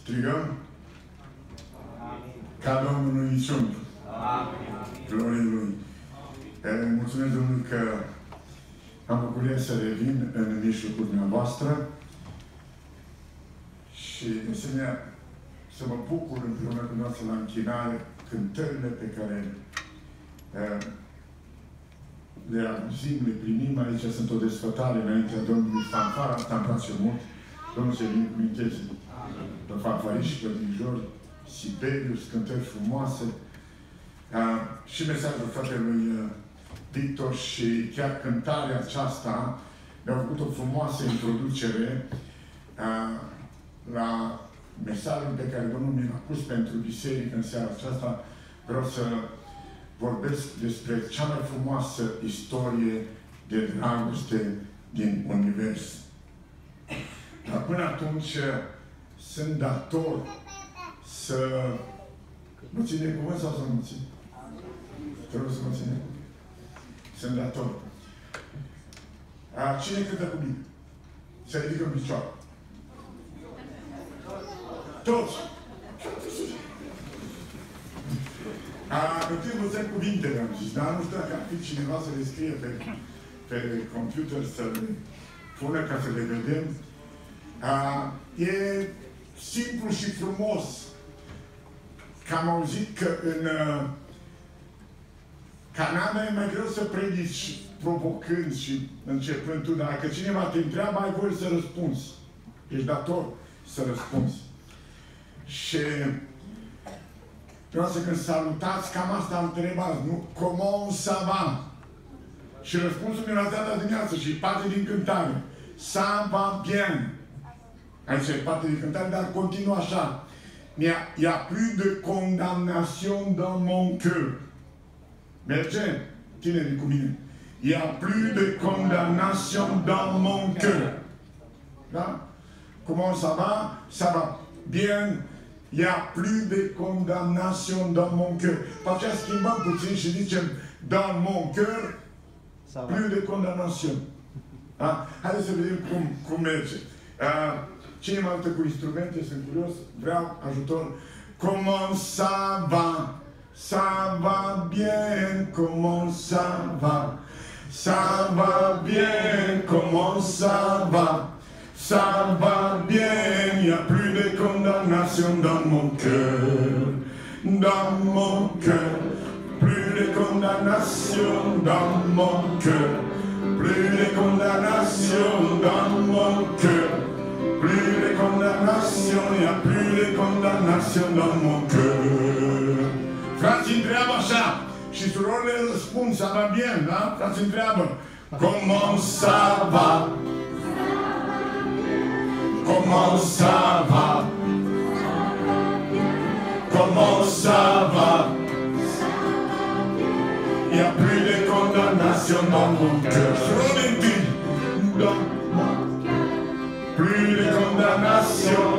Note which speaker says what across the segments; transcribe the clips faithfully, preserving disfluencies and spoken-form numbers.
Speaker 1: Strigăm? Ca Domnul niciun. Glorie Lui. Mulțumesc Domnului că am bucuria să revin în mijlocul dumneavoastră și, de asemenea, să mă bucur împreună cu dumneavoastră la închinare cântările pe care uh, le auzim, le primim. Aici sunt o desfătare înaintea Domnului. Fanfara asta îmi place mult. Domnul să binecuvânteze pe fanfariști, pe dirijori, Sibelius, cântări frumoase. Uh, și mesajul fratelui uh, Victor și chiar cântarea aceasta mi-a făcut o frumoasă introducere uh, la mesajul pe care Domnul mi l-a pus pentru biserică în seara aceasta. Vreau să vorbesc despre cea mai frumoasă istorie de dragoste din univers. Dar până atunci sunt dator să mă ține cuvânt sau să nu mă ține? Trebuie să mă ține. Sunt dator. A, cine cântă cu mine? Să ridică în picioare. Toți! A, întâi învățăm cuvintele, am zis, dar nu știu dacă ar fi cineva să le scrie pe, pe computer, să le pună ca să le vedem. A, e simplu și frumos că am auzit că în uh, Canada e mai greu să predici provocând și începând tu, dar dacă cineva te întreabă, ai voie să răspunzi. Ești dator să răspunzi. Și vreau să când salutați, cam asta am întrebat, nu? Comment ça va? Și răspunsul mi l-ați dat la dimineață și parte din cântare. Ça va bien. Aici e parte din cântare, dar continuă așa. Il n'y a plus de condamnation dans mon cœur. Merge? Tinerii cu mine. Il n'y a plus de condamnation dans mon cœur. Da? Comment ça va? Ça va bien. Il n'y a plus de condamnation dans mon cœur. Pe aceea schimbăm puțin și zicem dans mon cœur, plus de condamnation. Da? Haideți să vedem cum, cum merge. Uh, Cine mă altă cu instrumente? Sunt curios. Vreau ajutor. Comment ça va? Ça va bien. Comment ça va? Ça va bien. Comment ça va? Ça va bien. Il n'y a plus de condamnation dans mon cœur. Dans mon cœur. Plus de condamnation dans mon cœur. Plus de condamnation dans mon cœur. Plus de condamnation, il n'y a plus de condamnation dans mon cœur. Frații întreabă așa și surorile răspund, ça va bien, da? Frații întreabă, comment ça va? Comment ça va? Comment ça va? Il n'y a plus de condamnation dans mon cœur. Surorile întâi, da? Plus de condamnation,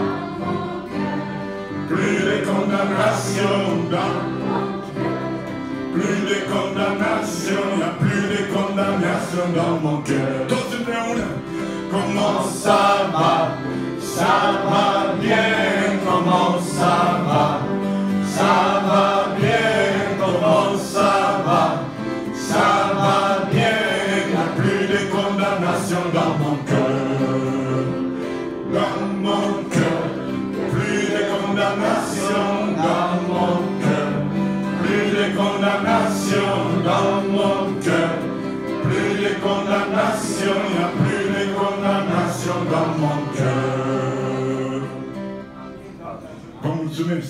Speaker 1: plus de condamnation dans, plus de condamnation, il n'y a plus de condamnation dans mon cœur. Tous împreună. Comment ça va? Ça va bien. Comment ça va? Ça va bien. Comment ça va? Ça va bien. Il n'y a plus de condamnation dans mon cœur. Dans mon cœur, plus de condamnation dans mon cœur, plus de condamnation dans mon cœur, plus de condamnation, il n'y a plus de condamnation dans mon cœur. Vă mulțumesc!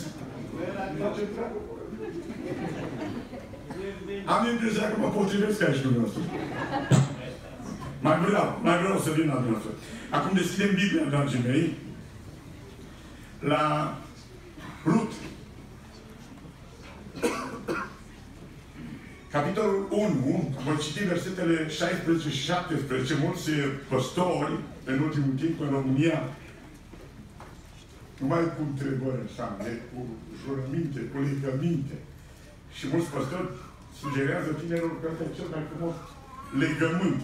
Speaker 1: Am impresia că mă potrivesc aici cu dumneavoastră. Mai vreau, mai vreau să vin la dumneavoastră. Acum deschidem Biblia, dragii mei, la Rut. Capitolul unu, voi citi versetele șaisprezece și șaptesprezece. Mulți păstori, în ultimul timp, în România, numai cu întrebări așa, cu jurăminte, cu legăminte. Și mulți păstori sugerează tinerilor că ăsta e cel mai frumos legământ.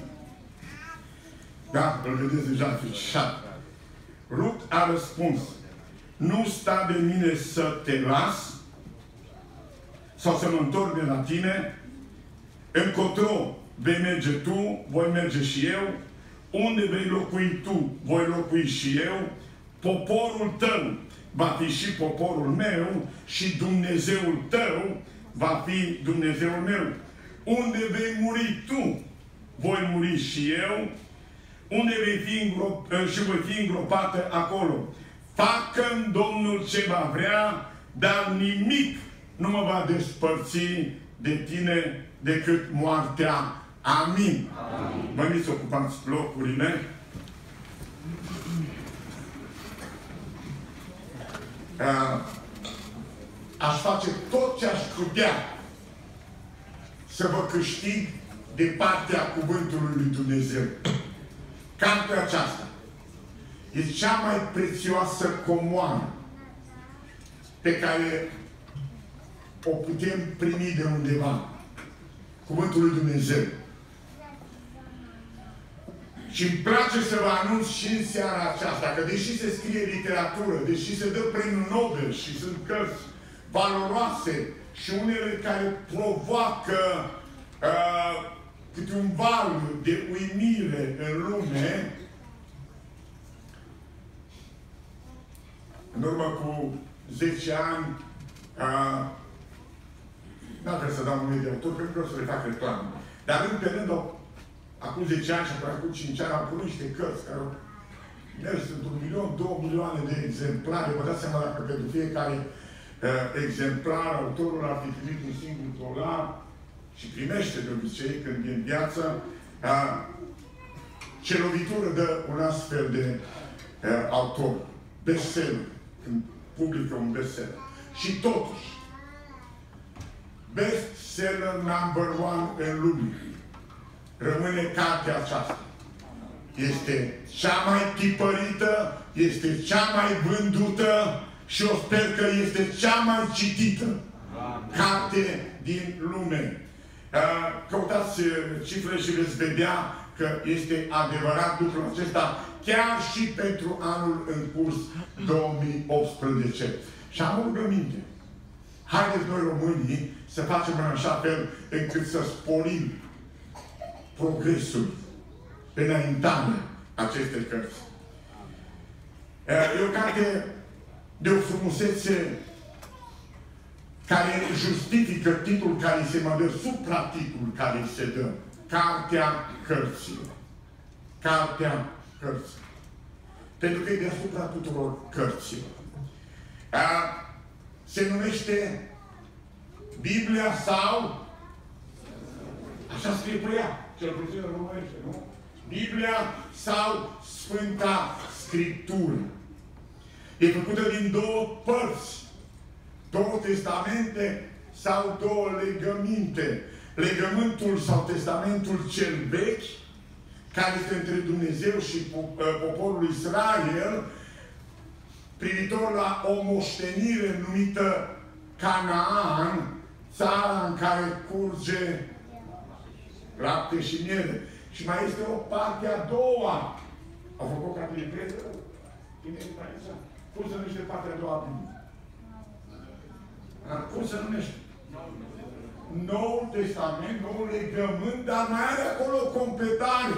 Speaker 1: Da, îl vedeți deja afișat. Rut a răspuns. nu sta de mine să te las sau să mă întorc de la tine. Încotro vei merge tu, voi merge și eu. Unde vei locui tu, voi locui și eu. Poporul tău va fi și poporul meu și Dumnezeul tău va fi Dumnezeul meu. Unde vei muri tu, voi muri și eu. Unde vei fi îngrop, și voi fi îngropată acolo. Facă-mi Domnul ce va vrea, dar nimic nu mă va despărți de tine decât moartea. Amin. Amin. Vă invit să ocupați locurile. Uh, aș face tot ce aș putea să vă câștig de partea cuvântului lui Dumnezeu. Cartea aceasta e cea mai prețioasă comoară pe care o putem primi de undeva. Cuvântul lui Dumnezeu. Și îmi place să vă anunț și în seara aceasta că deși se scrie literatură, deși se dă premiul Nobel și sunt cărți valoroase și unele care provoacă uh, câte un val de uimire în lume, în urmă cu zece ani, uh, n-am vrea să dau nume de autor, pentru că o să le fac reclamă. Dar în pe rând, acum zece ani și acum cinci ani, am pus niște cărți care au mers într-un milion, două milioane de exemplare. Vă dați seama dacă pentru fiecare uh, exemplar autorul ar fi primit un singur dolar și primește de obicei când e în viață, uh, ce lovitură dă un astfel de uh, autor. Bestseller. Când publică un bestseller. Și totuși, bestseller number one în lume rămâne cartea aceasta. Este cea mai tipărită, este cea mai vândută și o sper că este cea mai citită carte din lume. Căutați cifrele și veți vedea că este adevărat lucrul acesta chiar și pentru anul în curs două mii optsprezece. Și am o rugăminte. Haideți noi românii să facem în așa fel încât să sporim progresul, înaintarea acestei cărți. E o carte de o frumusețe care justifică titlul care se mă dă, supratitlul care se dă. Cartea Cărților. Cartea Cărților. Pentru că e deasupra tuturor cărților. A, se numește Biblia sau așa scrie pe ea. Cel puțin în românește, nu? Biblia sau Sfânta Scriptură. E făcută din două părți. Două testamente sau două legăminte. Legământul sau testamentul cel vechi, care este între Dumnezeu și poporul Israel, privitor la o moștenire numită Canaan, țara în care curge lapte și miere. Și mai este o parte a doua. Au făcut ca de preză? Cum se numește partea a doua? Cum se numește? Noul Testament, Noul Legământ, dar mai are acolo o completare.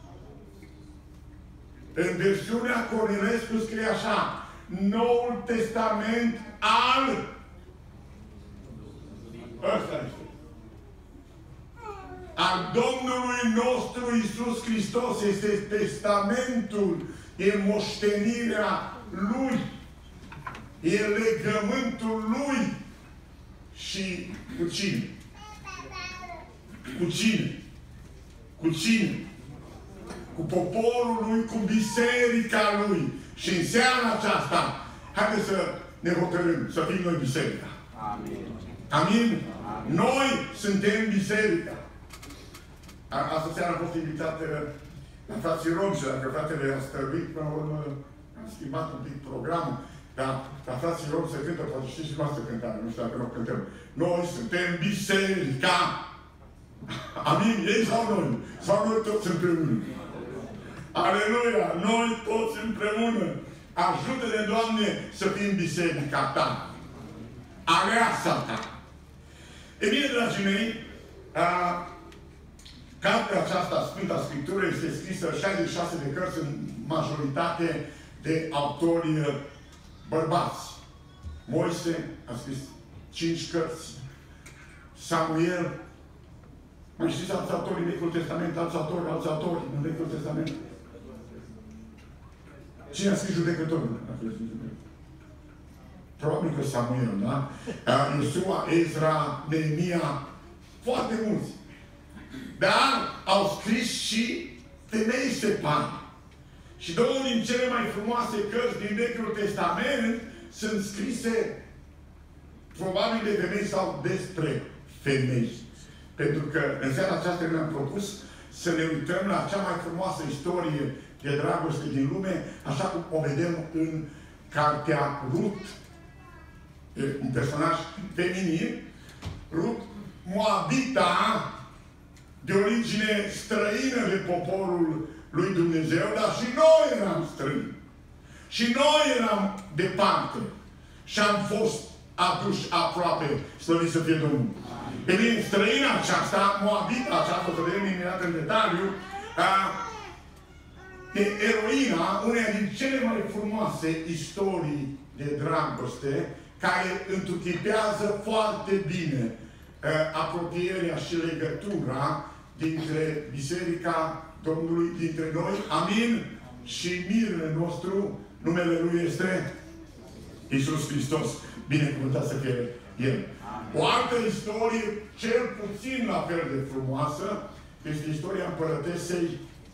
Speaker 1: În versiunea Cornilescu scrie așa: Noul Testament al... Ăsta este. Al Domnului nostru Iisus Hristos. Este testamentul, e moștenirea Lui, e legământul Lui. Și cu cine? Cu cine? Cu cine? Cu poporul Lui, cu biserica Lui. Și în seara aceasta, haideți să ne hotărâm, să fim noi biserica. Amin. Amin? Amin. Noi suntem biserica. Asta seara am fost invitat la frații Rom și dacă fratele a stăruit, până la urmă am schimbat un pic programul. Dar la frații Rom se cântă, poate știți și voastră cântare, nu știu dacă nu cântăm. Noi suntem biserica. Amin? Ei sau noi? Sau noi toți împreună? Aleluia! Noi toți împreună. Ajută-ne, Doamne, să fim biserica Ta. Aleasa Ta. E bine, dragii mei, uh, cartea aceasta, Sfânta Scriptură, este scrisă șaizeci și șase de cărți, în majoritate de autori bărbați. Moise a scris cinci cărți. Samuel. Mai știți alți autori în Vechiul Testament, alți autori, alți autori în Vechiul Testament? Cine a scris judecătorul? Probabil că Samuel, da? Iosua, Ezra, Neemia, foarte mulți. Dar au scris și femei separe. Și două din cele mai frumoase cărți din Vechiul Testament sunt scrise probabil de femei sau despre femei. Pentru că în seara aceasta ne-am propus să ne uităm la cea mai frumoasă istorie de dragoste din lume, așa cum o vedem în cartea Rut. Un personaj feminin, Rut, Moabita, de origine străină de poporul lui Dumnezeu, dar și noi eram străini. Și noi eram departe. Și am fost aduși aproape, slăvit să fie Domnul. E bine, străina aceasta, Moabita aceasta, o să vedem imediat în detaliu, e eroina uneia din cele mai frumoase istorii de dragoste, care întruchipează foarte bine apropierea și legătura dintre Biserica Domnului, dintre noi, amin, și mirele nostru, numele Lui este Iisus Hristos, binecuvântat să fie El. O altă istorie, cel puțin la fel de frumoasă, este istoria împărătesei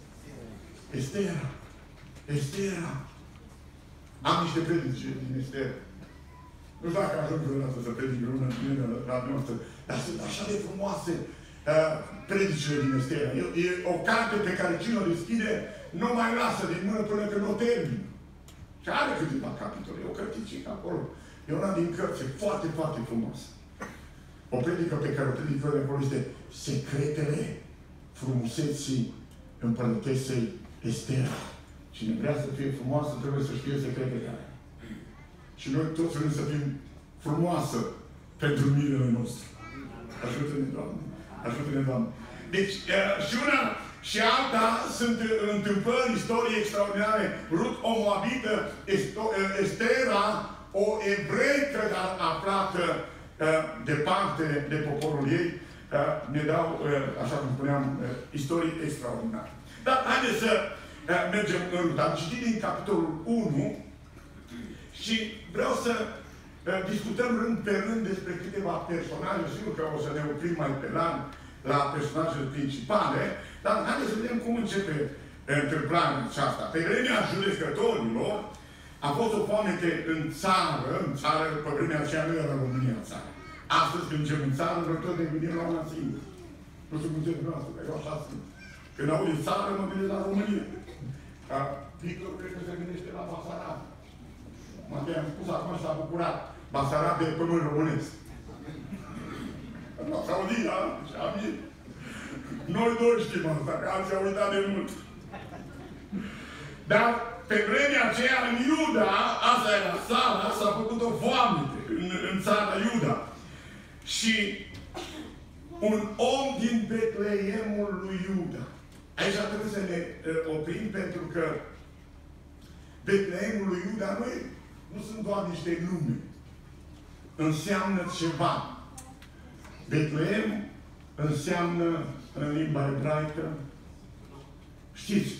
Speaker 1: Estera. Estera. Am niște predici din Estera. Nu știu dacă ajung vreodată să predic vreuna la noastră, dar sunt așa de frumoase uh, predicile din Estera. E, e o carte pe care cine o deschide nu mai lasă din mână până când o termină. Și are câteva capitole, o cărticică acolo. E una din cărți, foarte, foarte frumoasă. O predică pe care o predic eu de acolo este Secretele frumuseții împărătesei Estera. Cine vrea să fie frumoasă, trebuie să știe secretele care. Și noi toți vrem să fim frumoasă pentru mirele nostru. Ajută-ne, Doamne! Ajută-ne, Doamne! Deci, și una și alta sunt întâmplări, istorii extraordinare. Rut, o moabită, Estera, o evreică, dar aflată departe de poporul ei, ne dau, așa cum spuneam, istorii extraordinare. Dar haideți să mergem în Rut. Am citit din capitolul unu și vreau să discutăm rând pe rând despre câteva personaje. Sigur că o să ne oprim mai pe la, la personajele principale, dar haideți să vedem cum începe întâmplarea aceasta. Pe vremea judecătorilor a fost o foamete în țară, în țară, pe vremea aceea nu era România în țară. Astăzi, când încem în țară, vreo tot ne gândim la una singură. Nu știu cum zice dumneavoastră, că eu așa sunt. Când aud în țară, mă gândesc la România. Victor cred că se gândește la Basarab. Matei am spus acum și s-a bucurat. Basarab de pământ românesc. S-a audit, da? Și amin. Noi doi știm asta, că alții au uitat de mult. Dar pe vremea aceea, în Iuda, asta era țara, s-a făcut o foamete în, în țara Iuda. Și un om din Betleemul lui Iuda. Aici trebuie să ne uh, oprim, pentru că Betleemul lui Iuda nu, e, nu sunt doar niște nume. Înseamnă ceva. Betleem înseamnă, în limba ebraică, știți,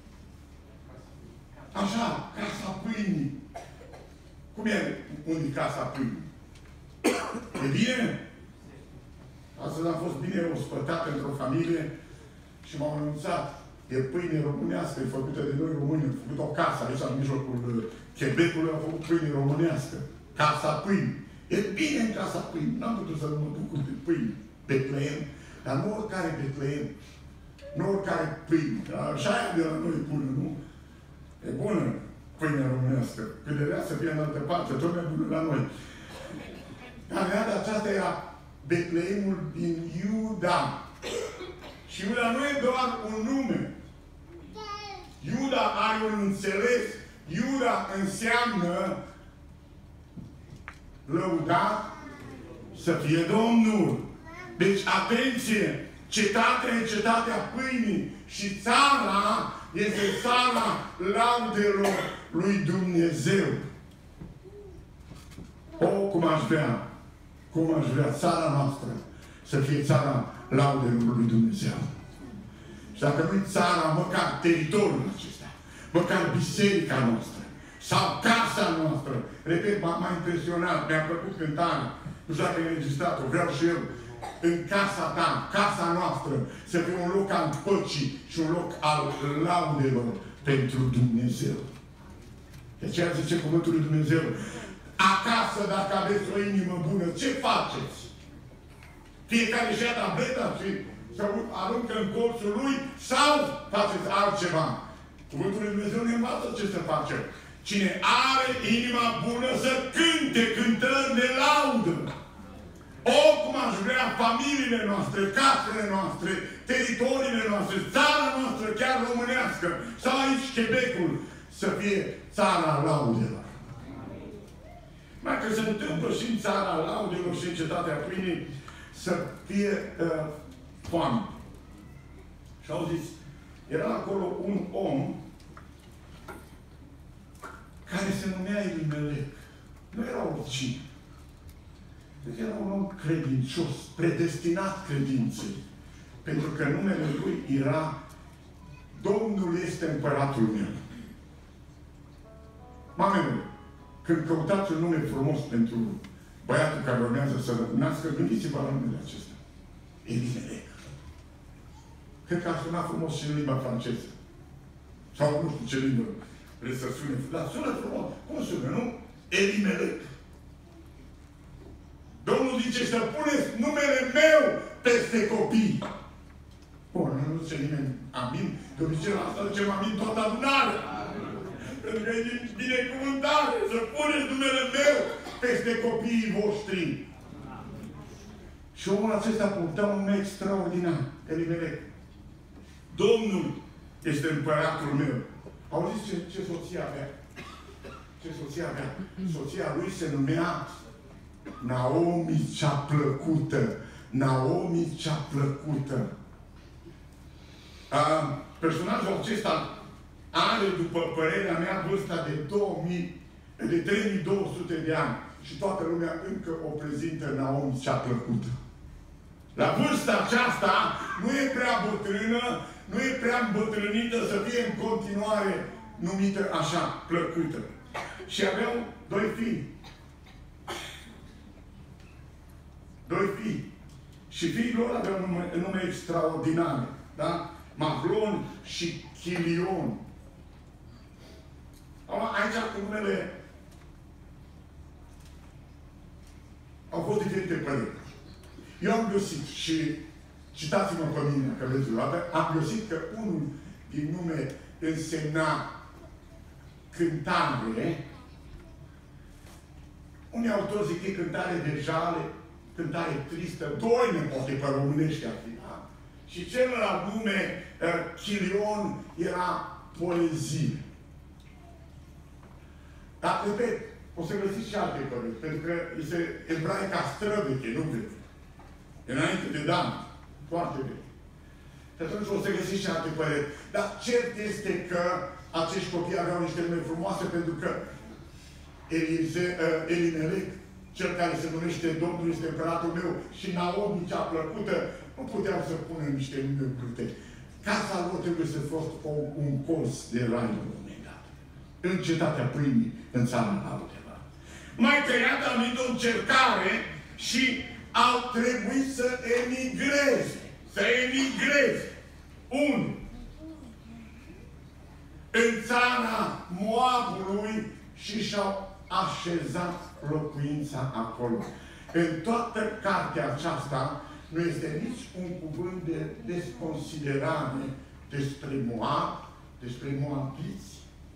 Speaker 1: așa, casa pâinii. Cum e unde casa pâinii? E bine? Astăzi am fost bine ospătat într-o familie și m-au anunțat. E pâine românească, e făcută de noi români. Am făcut o casă aici, în mijlocul Quebecului, am făcut pâine românească. Casa pâinii. E bine în casa pâinii. N-am putut să mă duc cu pâine. Betleem. Dar nu oricare Betleem. Nu oricare pâine. Așa e de la noi bună, nu? E bună pâinea românească. Cât de vrea să fie în altă parte, tot mai bună la noi. Dar de aceasta era Betleemul din Iuda. Și Iuda nu e doar un nume. Iuda are un înțeles. Iuda înseamnă lăudat să fie Domnul. Deci, atenție! Cetatea e cetatea pâinii și țara este țara laudelor lui Dumnezeu. O, cum aș vrea, cum aș vrea țara noastră să fie țara laudelor lui Dumnezeu. Și dacă nu-i țara, măcar teritoriul acesta, măcar biserica noastră, sau casa noastră. Repet, m-a impresionat, mi-a plăcut cântarea. Nu știu dacă e înregistrat-o, vreau și eu. În casa ta, casa noastră, să fie un loc al păcii și un loc al laudelor pentru Dumnezeu. De aceea zice cuvântul lui Dumnezeu, acasă, dacă aveți o inimă bună, ce faceți? Fiecare și ia tableta și să aruncă în colțul lui sau faceți altceva? Cuvântul lui Dumnezeu ne învață ce să facem. Cine are inima bună să cânte cântări de laudă. O, cum aș vrea familiile noastre, casele noastre, teritoriile noastre, țara noastră, chiar românească, sau aici Quebecul, să fie țara laudelor. Mai că se întâmplă și în țara laudelor și în cetatea pâinii să fie uh, foame. Și au zis, era acolo un om care se numea Elimelec. Nu era oricine. Deci era un om credincios, predestinat credinței. Pentru că numele lui era Domnul este împăratul meu. Mamele, când căutați un nume frumos pentru băiatul care urmează să nască, gândiți-vă la numele acesta. Elimelec. Cred că a sunat frumos și în limba franceză. Sau nu știu ce limbă vreți să sune. Dar sună frumos. Cum sună, nu? Elimelec. Domnul zice să puneți numele meu peste copii. Bun, nu zice nimeni amin. De obicei la asta zicem amin toată adunarea. Pentru că e binecuvântare să puneți numele meu peste copiii voștri. Și omul acesta purta un nume extraordinar. Elimelec. Domnul este împăratul meu. Auziți ce, ce soția avea? Ce soția avea? Soția lui se numea Naomi cea plăcută. Naomi cea plăcută. A, personajul acesta are, după părerea mea, vârsta de două mii, de trei mii două sute de ani. Și toată lumea încă o prezintă Naomi cea plăcută. La vârsta aceasta nu e prea bătrână, nu e prea îmbătrânită să fie în continuare numită așa, plăcută. Și aveau doi fii. Doi fii. Și fiii lor aveau nume, nume extraordinare. Da? Mahlon și Chilion. Aici cu numele au fost diferite păreri. Eu am găsit și citați-mă pe mine, că veți luate, am găsit că unul din nume însemna cântare. Unii autori zic că e cântare de jale, cântare tristă, doine poate pe românești ar fi. Da? Și celălalt nume, uh, Chilion, era poezie. Dar, repet, o să găsiți și alte păreri, pentru că este ebraica străveche, nu veche. Înainte de Dan. Foarte veche. Și atunci o să găsiți și alte păreri. Dar cert este că acești copii aveau niște nume frumoase, pentru că Elise, uh, Elimelec, cel care se numește Domnul este împăratul meu, și Naomi cea plăcută, nu puteau să pună niște nume brute. Casa lor trebuie să fost o, un colț de rai la un moment dat. În cetatea pâinii, în țara laudelor. Mai tăiat a venit o încercare și au trebuit să emigreze. Să emigreze. Unde? În țara Moabului și și-au așezat locuința acolo. În toată cartea aceasta nu este nici un cuvânt de desconsiderare despre Moab, despre moabiți.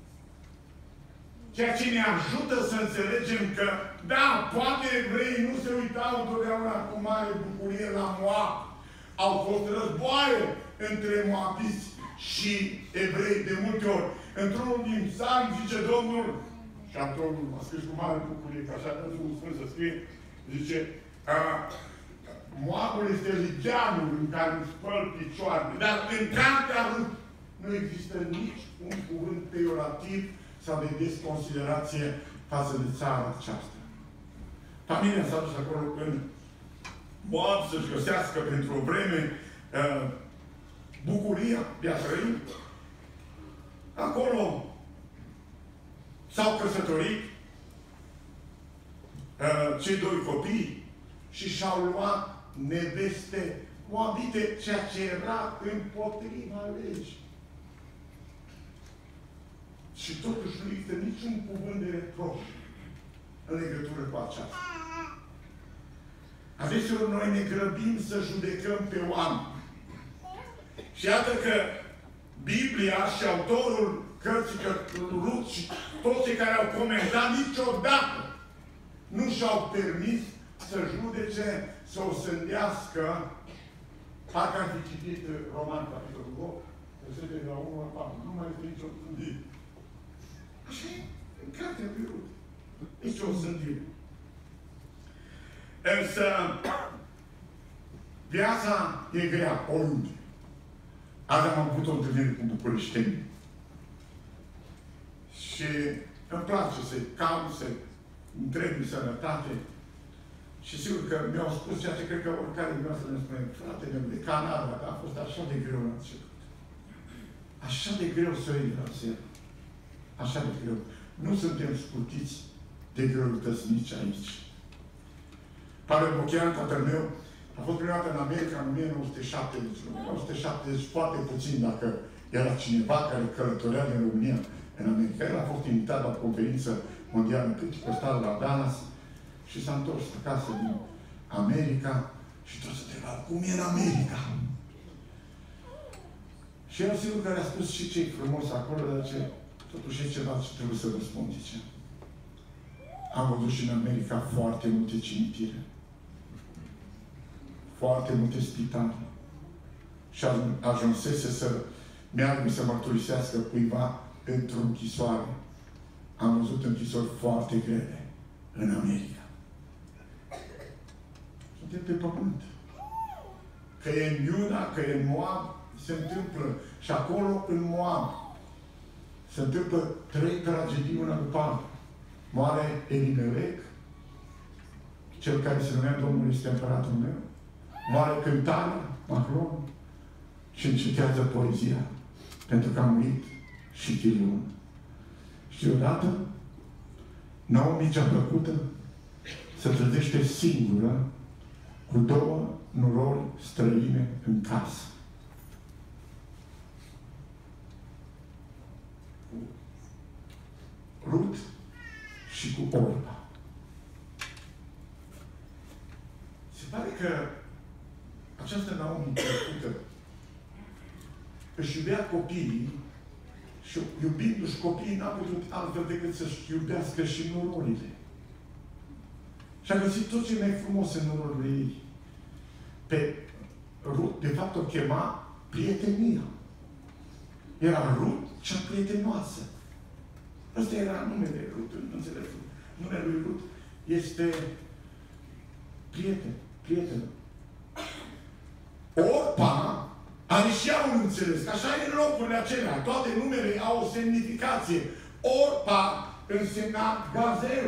Speaker 1: Ceea ce ne ajută să înțelegem că, da, poate evreii nu se uitau întotdeauna cu mare bucurie la Moab. Au fost războaie între moabiți și evrei de multe ori. într-unul din psalmi, zice Domnul, și autorul a scris cu mare bucurie, că așa că Duhul Sfânt să scrie, zice, Moabul este ligeanul în care îmi spăl picioarele, dar în cartea Rut nu există nici un cuvânt peiorativ sau de desconsiderație față de țara aceasta. Familia s-a dus acolo în Moab să-și găsească pentru o vreme uh, bucuria de a trăi. Acolo s-au căsătorit uh, cei doi copii și și-au luat neveste moabite, ceea ce era împotriva legii. Și totuși nu există niciun cuvânt de reproș în legătură cu aceasta. Adeseori noi ne grăbim să judecăm pe oameni. Și iată că Biblia și autorul cărții Rut și toți cei care au comentat niciodată nu și-au permis să judece, să o sândească. Parcă ar fi citit Roman, capitolul opt, versetele de la unu la patru. Nu mai este nicio sândire. Așa e în cartea lui Rut. Nici o sândire. Însă, viața e grea, oriunde. Azi am avut o întâlnire cu bucureșteni. Și îmi place să-i caut, să-i întrebi sănătate. Și sigur că mi-au spus ceea ce cred că oricare din noastră ne spune, frate meu, de Canada, că a fost așa de greu la început. Așa de greu să iei la zer. Așa de greu. Nu suntem scutiți de greutăți nici aici. Pavel Bochean, tatăl meu, a fost prima dată în America în o mie nouă sute șaptezeci. în o mie nouă sute șaptezeci, foarte puțin, dacă era cineva care călătorea din România în America. El a fost invitat la o conferință mondială pentecostală la Dallas și s-a întors acasă din America și toți se întrebau, cum e în America? Și el sigur că le-a spus și ce-i frumos acolo, dar ce totuși e ceva ce trebuie să răspund, zice. Am văzut și în America foarte multe cimitire. Foarte multe spitale. Și ajunsese să meargă să mărturisească cuiva într-o închisoare. Am văzut închisori foarte grele în America. Suntem pe pământ. Că e în Iuda, că e în Moab, se întâmplă. Și acolo, în Moab, se întâmplă trei tragedii una după alta. Moare Elimelec, cel care se numea Domnul este împăratul meu. Moare cântarea, Macron, și încetează poezia, pentru că a murit și Chilion. Și odată, Naomi cea plăcută se trezește singură cu două nurori străine în casă. Rut și cu Orpa. Se pare că această Naomi plăcută își iubea copiii și iubindu-și copiii n-a putut altfel decât să-și iubească și nurorile. Și a găsit tot ce mai frumos în nurorile ei. Pe Rut, de fapt, o chema prietenia. Era Rut cea prietenoasă. Ăsta era numele Rut, nu înțeles. Numele lui Rut este prieten, prietenă. Orpa are și ea un înțeles, că așa e în locurile acelea. Toate numele au o semnificație. Orpa însemna gazel.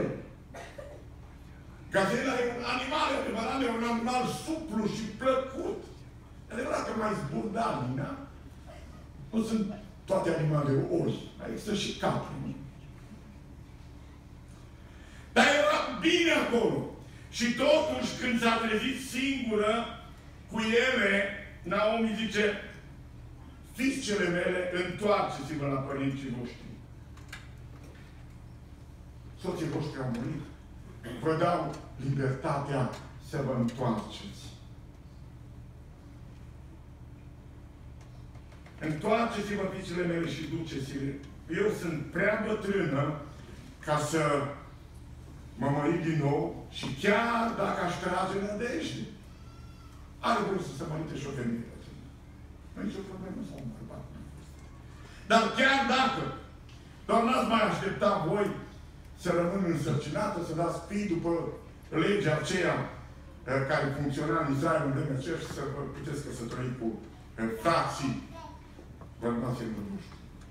Speaker 1: Gazela e un animal, adevărat, e un animal suplu și plăcut. Adevărat că mai zburdani, da? Nu sunt toate animalele ori. Mai există și capri. Dar era bine acolo. Și totuși, când s-a trezit singură cu ele, Naomi zice, fiicele mele, întoarceți-vă la părinții voștri. Soții voștri au murit. Vă dau libertatea să vă întoarceți. Întoarceți-vă, fiicele mele, și duceți-le. Eu sunt prea bătrână ca să mă mărit din nou și chiar dacă aș trage nădejde, are voie să se mărite și o femeie. Nu e nicio problemă sau un bărbat. Dar chiar dacă Doar n-ați mai aștepta voi să rămână însărcinată, să dați fii după legea aceea care funcționa în Israel în vremea aceea și să vă puteți căsători cu frații bărbații în vârstă.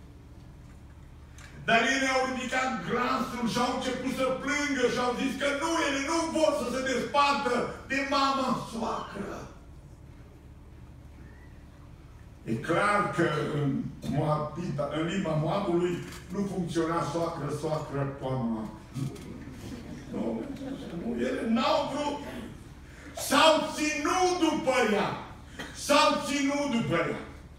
Speaker 1: Dar ei au ridicat glasul și au început să plângă și au zis că nu, ele nu vor să se despartă de mama soacră. E clar că în, Moabita, în limba Moabului nu funcționa soacră, soacră, poama. Nu, nu, ele n-au vrut. S-au ținut după ea. S-au ținut după ea.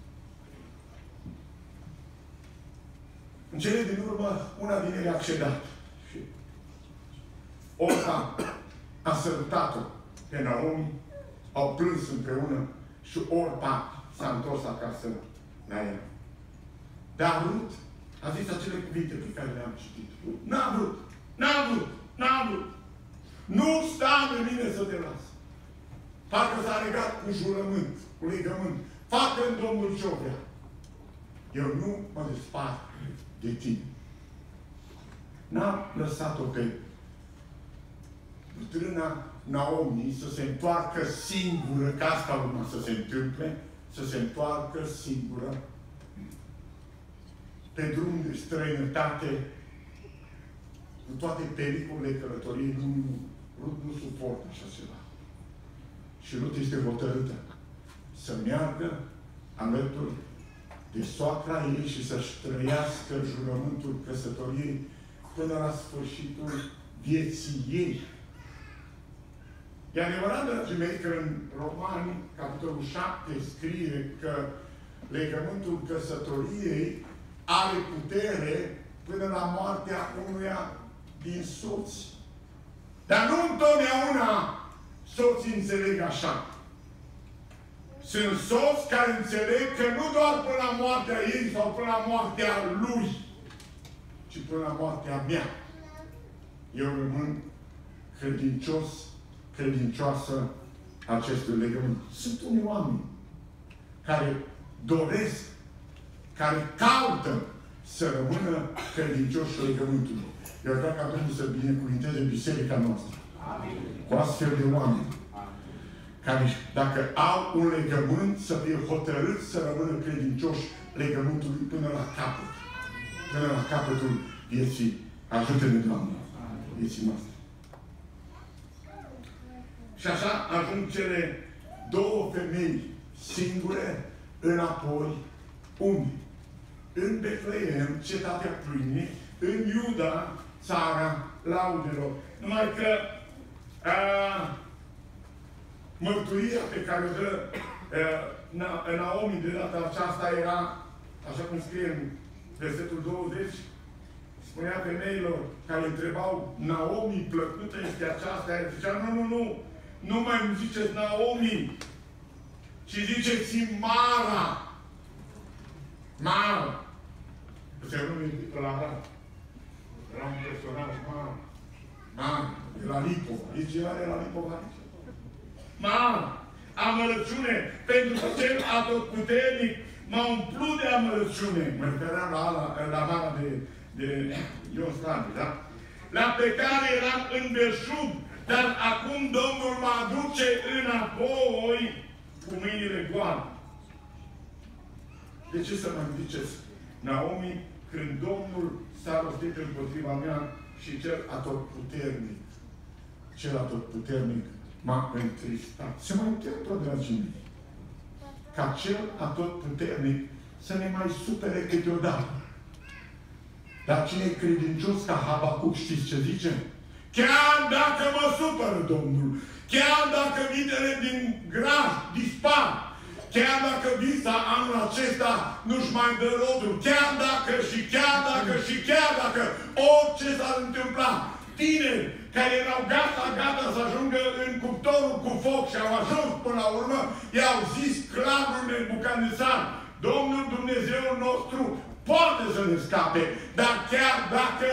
Speaker 1: În cele din urmă, una din ele a cedat. Și Orpa a sărutat-o pe Naomi, au plâns împreună și Orpa s-a întors acasă la ea. Dar Rut a zis acele cuvinte pe care le-am citit. N-am vrut, n-am vrut, n-am vrut. Nu sta de mine să te las. Parcă s-a legat cu jurământ, cu legământ. Facă în Domnul ce-o vrea. Eu nu mă despart de tine. N-am lăsat-o pe bătrâna Naomi să se întoarcă singură, că asta urma să se întâmple, să se întoarcă singură pe drum de străinătate, cu toate pericolele călătoriei. Nu, Rut nu suportă așa ceva. Și Rut este hotărâtă să meargă alături de soacra ei și să-și trăiască jurământul căsătoriei până la sfârșitul vieții ei. E adevărat, dragii mei, că în Romani, capitolul șapte, scrie că legământul căsătoriei are putere până la moartea unuia din soți. Dar nu întotdeauna soții înțeleg așa. Sunt soți care înțeleg că nu doar până la moartea ei sau până la moartea lui, ci până la moartea mea. Eu rămân credincios, credincioasă acestui legământ. Sunt unii oameni care doresc, care caută să rămână credincioși legământului. Eu vreau ca Domnul să binecuvinteze biserica noastră. Amin. Cu astfel de oameni. Care, dacă au un legământ, să fie hotărâți să rămână credincioși legământului până la capăt. Până la capătul vieții. Ajută-ne, Doamne, vieții noastre. Și așa ajung cele două femei singure înapoi. Unde? În Betleem, cetatea pâinii, în Iuda, țara laudelor. Numai că a, mărturia pe care o dă a, Naomi de data aceasta era, așa cum scrie în versetul douăzeci, spunea femeilor care întrebau, Naomi, plăcută este aceasta? Ea zicea, nu, nu, nu, nu mai îmi ziceți Naomi, ci ziceți Mara. Mara. Se nume la Arad. Era un personaj Mara. Mara. De la Lipo. Aici era de la Lipo. Mara. Amărăciune. Pentru că cel atotputernic m-a umplut de amărăciune. Mă refeream la, la, la Mara de, de Ion Slandi, da? La pe care eram în belșug, dar acum Domnul mă aduce înapoi cu mâinile goale. De ce să mă ziceți, Naomi, când Domnul s-a rostit împotriva mea și cel atotputernic, cel atotputernic m-a întristat. Se mai întâmplă, dragii mei, ca cel atotputernic să ne mai supere câteodată. Dar cine e credincios ca Habacuc, știți ce zice? Chiar dacă mă supără Domnul, chiar dacă vitele din graj dispar, chiar dacă visa anul acesta nu-și mai dă rodul, chiar dacă și chiar dacă și chiar dacă orice s-ar întâmpla, tineri care erau gata, gata să ajungă în cuptorul cu foc și au ajuns până la urmă, i-au zis clar lui Nebucadnețar, Domnul Dumnezeul nostru poate să ne scape, dar chiar dacă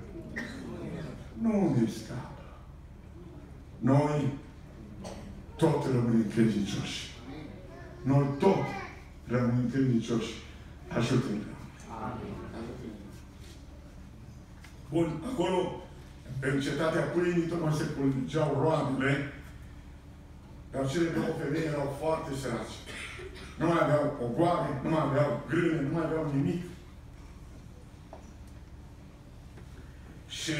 Speaker 1: nu ne scapă, noi tot rămânem credincioși. Noi tot rămânem credincioși. Ajută-ne. Bun, acolo, în cetatea pâinii, tocmai se culgeau roadele, dar cele două femei erau foarte sărace. Nu mai aveau ogoare, nu mai aveau grâne, nu mai aveau nimic. Și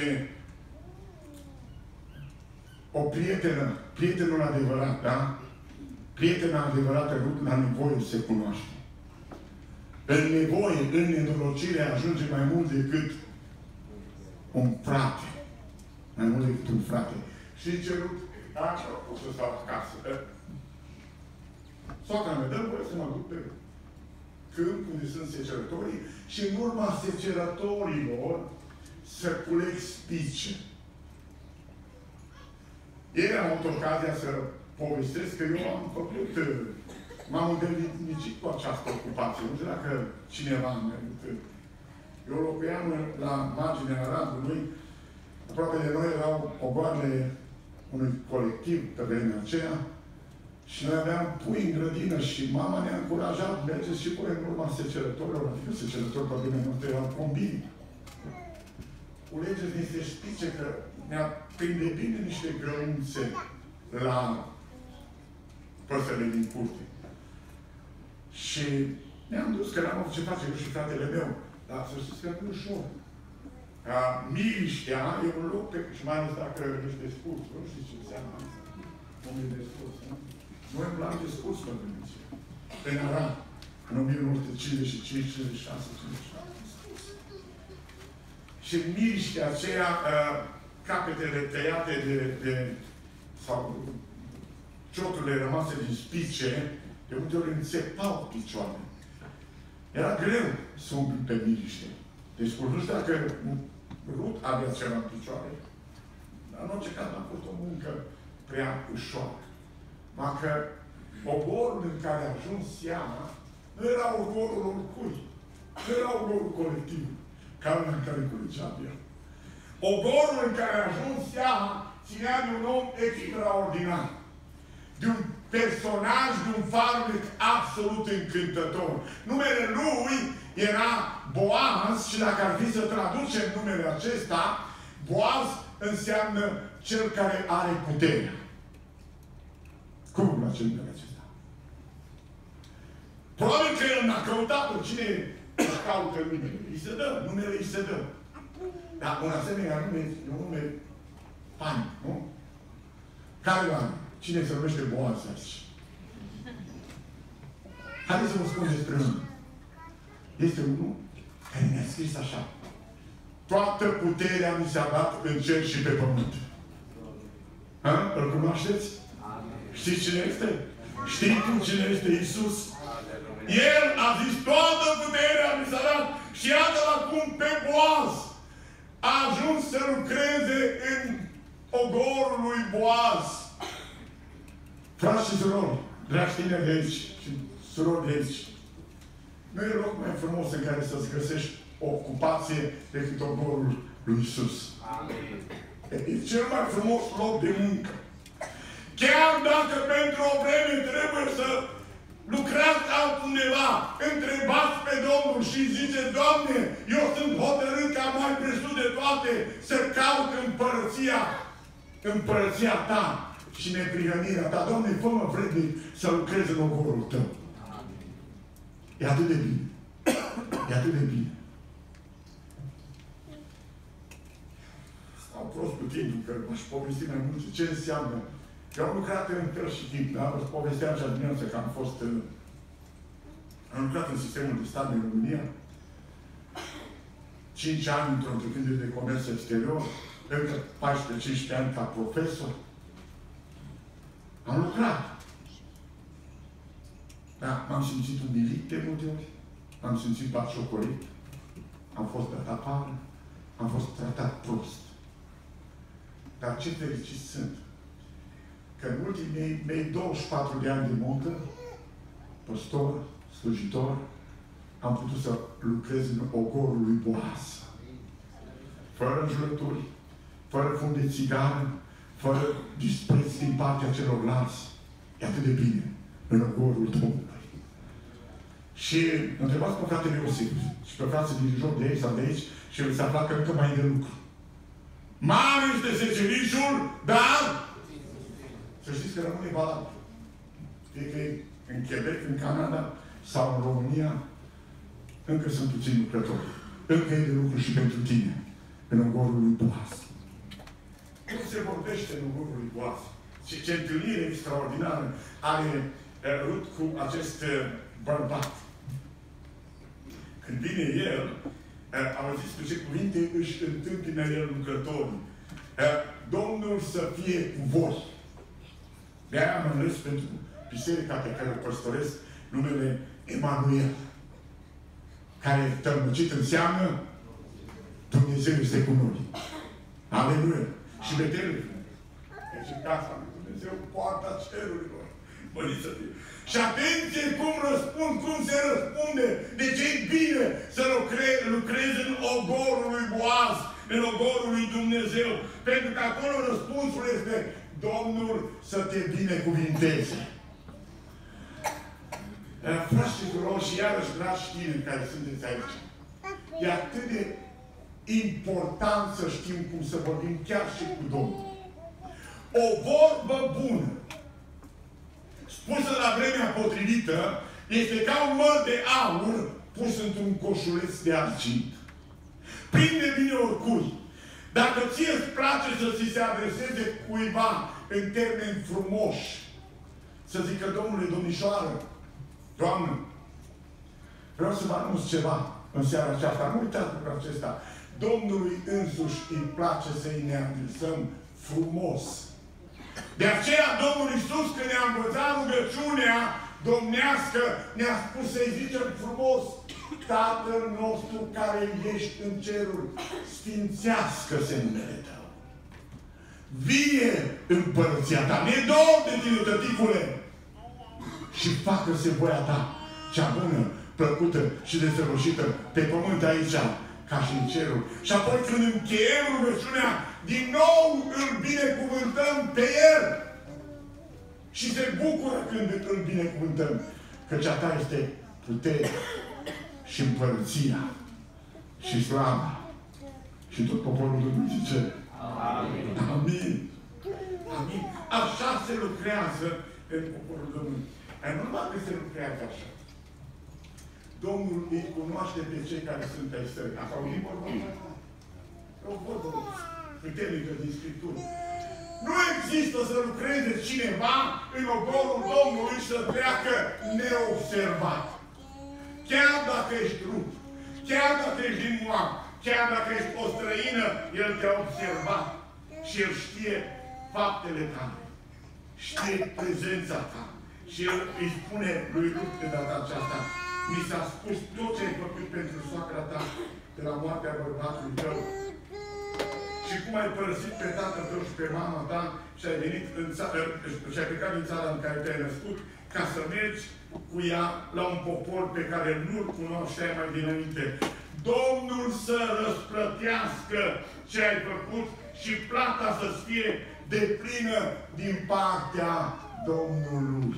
Speaker 1: o prietenă, prietenul adevărat, da? Prietena adevărată, Rut, la nevoie se cunoaște. În nevoie, în nenorocire, ajunge mai mult decât un frate. Mai mult decât un frate. Și ce Rut? Da, ce pot să stau acasă? Soacra mea, dă-mi voie să mă duc pe câmp unde sunt secerătorii și în urma secerătorilor să culeg spice. Ieri am avut ocazia să povestesc că eu am făcut, m-am îndeletnicit cu această ocupație. Nu știu dacă cineva am merut. Eu locuiam la marginea Aradului, aproape de noi erau ogoarele unui colectiv pe vremea aceea și noi aveam pui în grădină și mama ne-a încurajat, mergeți și voi în urma secerătorilor, adică secerători pe vremea noastră erau combini. Culegeți niște spice că ne-a prinde bine niște grăunțe la păsările din curte. Și ne-am dus, că n-am avut ce face eu și fratele meu. Dar să știți că nu ușor. Ca Miriștea e un loc pe, și mai ales dacă ești de scurs. Nu știți ce înseamnă asta. Om e de scurs, nu? Noi îmi place scurs pe Dumnezeu. Pe Arad. În o mie nouă sute cincizeci și cinci, cincizeci și șase, cincizeci și șapte. Și Miriștea aceea, uh, capetele tăiate de, de sau cioturile rămase din spice, de multe ori înțepau picioare. Era greu să umbli pe Miriște. Deci, nu știu dacă Rut avea ceva în picioare, dar în orice caz n-a fost o muncă prea ușoară. Dacă oborul în care a ajuns Iana nu era oborul oricui, nu era oborul colectiv, ca în care culegea el. Ogorul în care a ajuns Iana ținea de un om extraordinar. De un personaj, de un farmec absolut încântător. Numele lui era Boaz și dacă ar fi să traducem numele acesta, Boaz înseamnă cel care are putere. Cum îmi place numele acesta? Probabil că el n-a căutat pe cine își caută numele. Îi se dă, numele îi se dă. Dar un asemenea nume e un nume panic, nu? Care l-am? Cine se numește Boaz aici? Haideți să vă spun despre unul. Este unul care mi-a scris așa. Toată puterea mi s-a dat în cer și pe pământ. Ha? Îl cunoașteți? Știți cine este? Știi tu cine este Iisus? El a zis, toată puterea mi s-a dat și iată-l acum pe Boaz. A ajuns să lucreze în ogorul lui Boaz. Frați și surori, dragi tineri de aici și surori de aici, nu e loc mai frumos în care să-ți găsești o ocupație decât ogorul lui Iisus. E cel mai frumos loc de muncă. Chiar dacă pentru o vreme trebuie să lucrați altundeva, întrebați pe Domnul și zice, Doamne, eu sunt hotărât ca mai presus de toate să caut împărăția, împărăția Ta și neprihănirea Ta. Doamne, fă-mă vrednic să lucrez în ogorul Tău. E atât de bine. E atât de bine. Stau prost cu timpul, că m-aș povesti mai mult ce înseamnă. Eu am lucrat în fel și timp, da? Vă povesteam și dimineață că am fost... Am lucrat în sistemul de stat din România. cinci ani într-o întreprindere de comerț exterior, încă paisprezece cincisprezece ani ca profesor. Am lucrat. Da, m-am simțit umilit de multe ori. M-am simțit batjocorit. Am fost dat afară. Am fost tratat prost. Dar ce fericit sunt că în ultimii mei douăzeci și patru de ani de muncă, păstor, slujitor, am putut să lucrez în ogorul lui Boaz. Fără înjurături, fără fund de țigară, fără dispreț din partea celorlalți. E atât de bine în ogorul Domnului. Și întrebați pe fratele Iosif și pe frații din joc de aici sau de aici și veți afla că încă mai e de lucru. Mare este secerișul, dar să știți că rămâne valabil. Fie că e în Quebec, în Canada sau în România, încă sunt puțini lucrători. Încă e de lucru și pentru tine, în ogorul lui Boaz. Nu se vorbește în ogorul lui Boaz. Și ce întâlnire extraordinară are uh, Rut cu acest uh, bărbat. Când vine el, uh, auziți cu ce cuvinte își întâmpină el lucrătorii. Uh, Domnul să fie cu voi. De-aia am ales pentru biserica pe care o păstoresc numele Emanuel, care tălmăcit înseamnă Dumnezeu este cu noi. Aleluia! Și vedeți, deci în casa lui Dumnezeu, poarta cerurilor. Băniți să fie. Și atenție cum răspund, cum se răspunde. De ce e bine să lucre, lucrezi în ogorul lui Boaz, în ogorul lui Dumnezeu. Pentru că acolo răspunsul este Domnul să te binecuvinteze. Frați și surori, și iarăși, dragi tineri care sunteți aici, e atât de important să știm cum să vorbim chiar și cu Domnul. O vorbă bună, spusă la vremea potrivită, este ca un măr de aur pus într-un coșuleț de argint. Prinde bine oricui. Dacă ție îți place să ți se adreseze cuiva în termeni frumoși, să zică, Domnule, domnișoară, Doamnă, vreau să vă anunț ceva în seara aceasta. Nu uitați lucrul acesta. Domnului însuși îi place să-i ne adresăm frumos. De aceea Domnul Iisus, când ne-a învățat rugăciunea domnească, ne-a spus să-i zicem frumos, Tatăl nostru care ești în ceruri, sfințească-se numele Tău. Vie împărăția Ta. Ne dor de Tine, tăticule. Și facă-se voia Ta, cea bună, plăcută și desăvârșită pe pământ aici, ca și în cerul. Și apoi când încheiem rugăciunea, din nou îl binecuvântăm pe El. Și se bucură când îl binecuvântăm. Căci a Ta este puterea și împărăția și slava. Și tot poporul Dumnezeu zice Amin. Amin. Amin. Așa se lucrează în poporul Domnului. Dar nu numai că se lucrează așa. Domnul îi cunoaște pe cei care sunt ai săi. Ați auzit vorba asta? E o vorbă puternică din Scriptură. Nu există să lucreze cineva în ogorul Domnului și să treacă neobservat. Chiar dacă ești rup, chiar dacă ești din moab, chiar dacă ești o străină, El te-a observat și El știe faptele tale. Știe prezența ta. Și El îi spune lui Rut de data aceasta, mi s-a spus tot ce ai făcut pentru soacra ta de la moartea bărbatului tău. Și cum ai părăsit pe tatăl tău și pe mama ta și ai venit în țară, și ai plecat din țara în care te-ai născut, ca să mergi cu ea la un popor pe care nu-l cunoșteai mai dinainte. Domnul să răsplătească ce ai făcut și plata să-ți fie deplină din partea Domnului.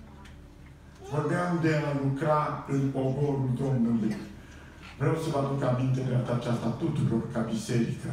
Speaker 1: Vorbeam de a lucra în ogorul Domnului. Vreau să vă aduc aminte de data aceasta tuturor ca biserică.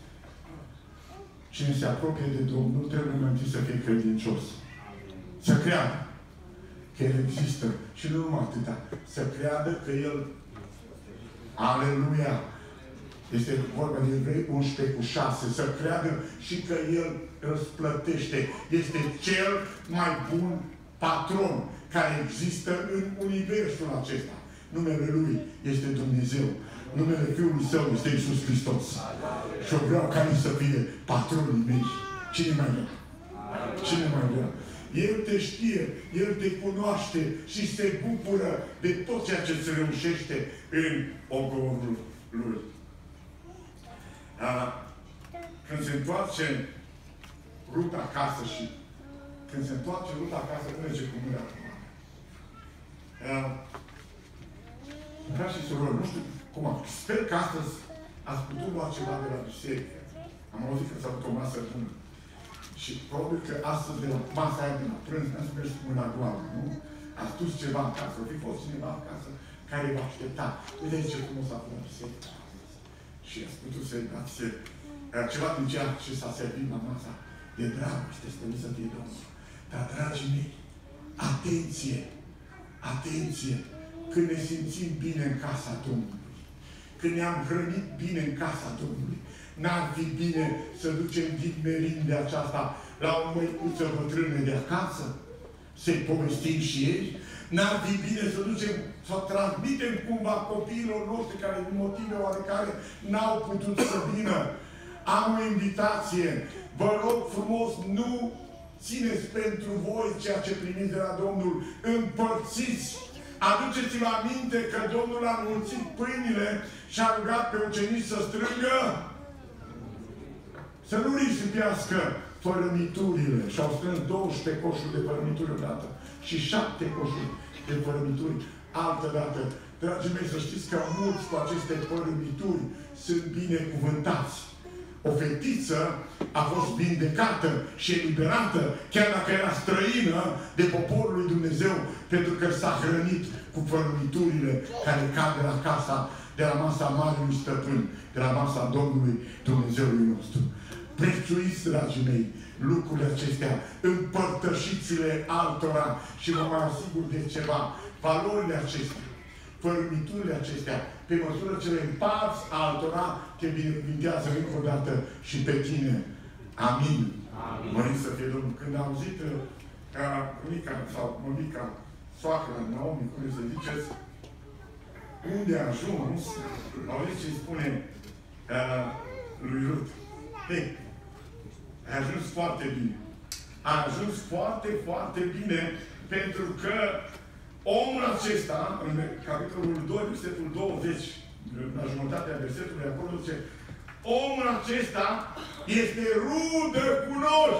Speaker 1: Cine se apropie de Domnul trebuie mai întâi să fie credincios. Să creadă că El există. Și nu numai atâta. Să creadă că El, aleluia, este vorba de Evrei unsprezece cu șase, să creadă și că El răsplătește. Este cel mai bun patron care există în universul acesta. Numele Lui este Dumnezeu. Numele Fiului Său este Iisus Hristos. Și eu vreau ca El să fie patronii mei. Cine mai vrea? Cine mai vrea? El te știe, El te cunoaște și se bucură de tot ceea ce se reușește în ogorul Lui. A, când se întoarce Rut acasă și când se întoarce Rut acasă, merge cu mâna cu mână. Frați și surori, nu știu cum am. Sper că astăzi ați putut lua ceva de la biserică. Am auzit că s-a avut o masă bună. Și probabil că astăzi de la masa aia de la prânz, n-ați mers cu mâna goală, nu? Ați dus ceva acasă. O fi fost cineva acasă care vă aștepta. Uite ce frumos a fost la biserică. Și ați putut să-i dați ceva din ceea ce s-a servit la masa de dragoste, stăniți să fie Domnul. Dar, dragii mei, atenție, atenție, când ne simțim bine în casa Domnului, când ne-am hrănit bine în casa Domnului, n-ar fi bine să ducem din merinde aceasta la o măicuță bătrână de acasă? Să-i povestim și ei? N-ar fi bine să ducem, să transmitem cumva copiilor noștri care din motive oarecare n-au putut să vină? Am o invitație. Vă rog frumos, nu țineți pentru voi ceea ce primiți de la Domnul. Împărțiți. Aduceți-vă aminte că Domnul a înmulțit pâinile și a rugat pe ucenici să strângă, să nu risipească fărămiturile. Și au strâns douăsprezece coșuri de fărămituri odată și șapte coșuri de fărămituri altă dată. Dragii mei, să știți că mulți cu aceste fărămituri sunt binecuvântați. O fetiță a fost vindecată și eliberată, chiar dacă era străină de poporul lui Dumnezeu, pentru că s-a hrănit cu fărămiturile care cad de la casa, de la masa Marelui Stăpân, de la masa Domnului Dumnezeului nostru. Prețuiți, dragii mei, lucrurile acestea, împărtășiți-le altora și vă mai asigur de ceva. Valorile acestea, fărămiturile acestea, pe măsură ce le împarți altora, te binecuvintează încă o dată și pe tine. Amin. Amin. Mărit să fie Domnul. Când am auzit ca bunica sau mămica, soacră Naomi, cum să ziceți, unde a ajuns, auziți ce spune uh, lui Rut. Ei, a ajuns foarte bine. A ajuns foarte, foarte bine, pentru că omul acesta, în capitolul doi, versetul douăzeci, la jumătatea versetului, acolo zice, omul acesta este rudă cu noi.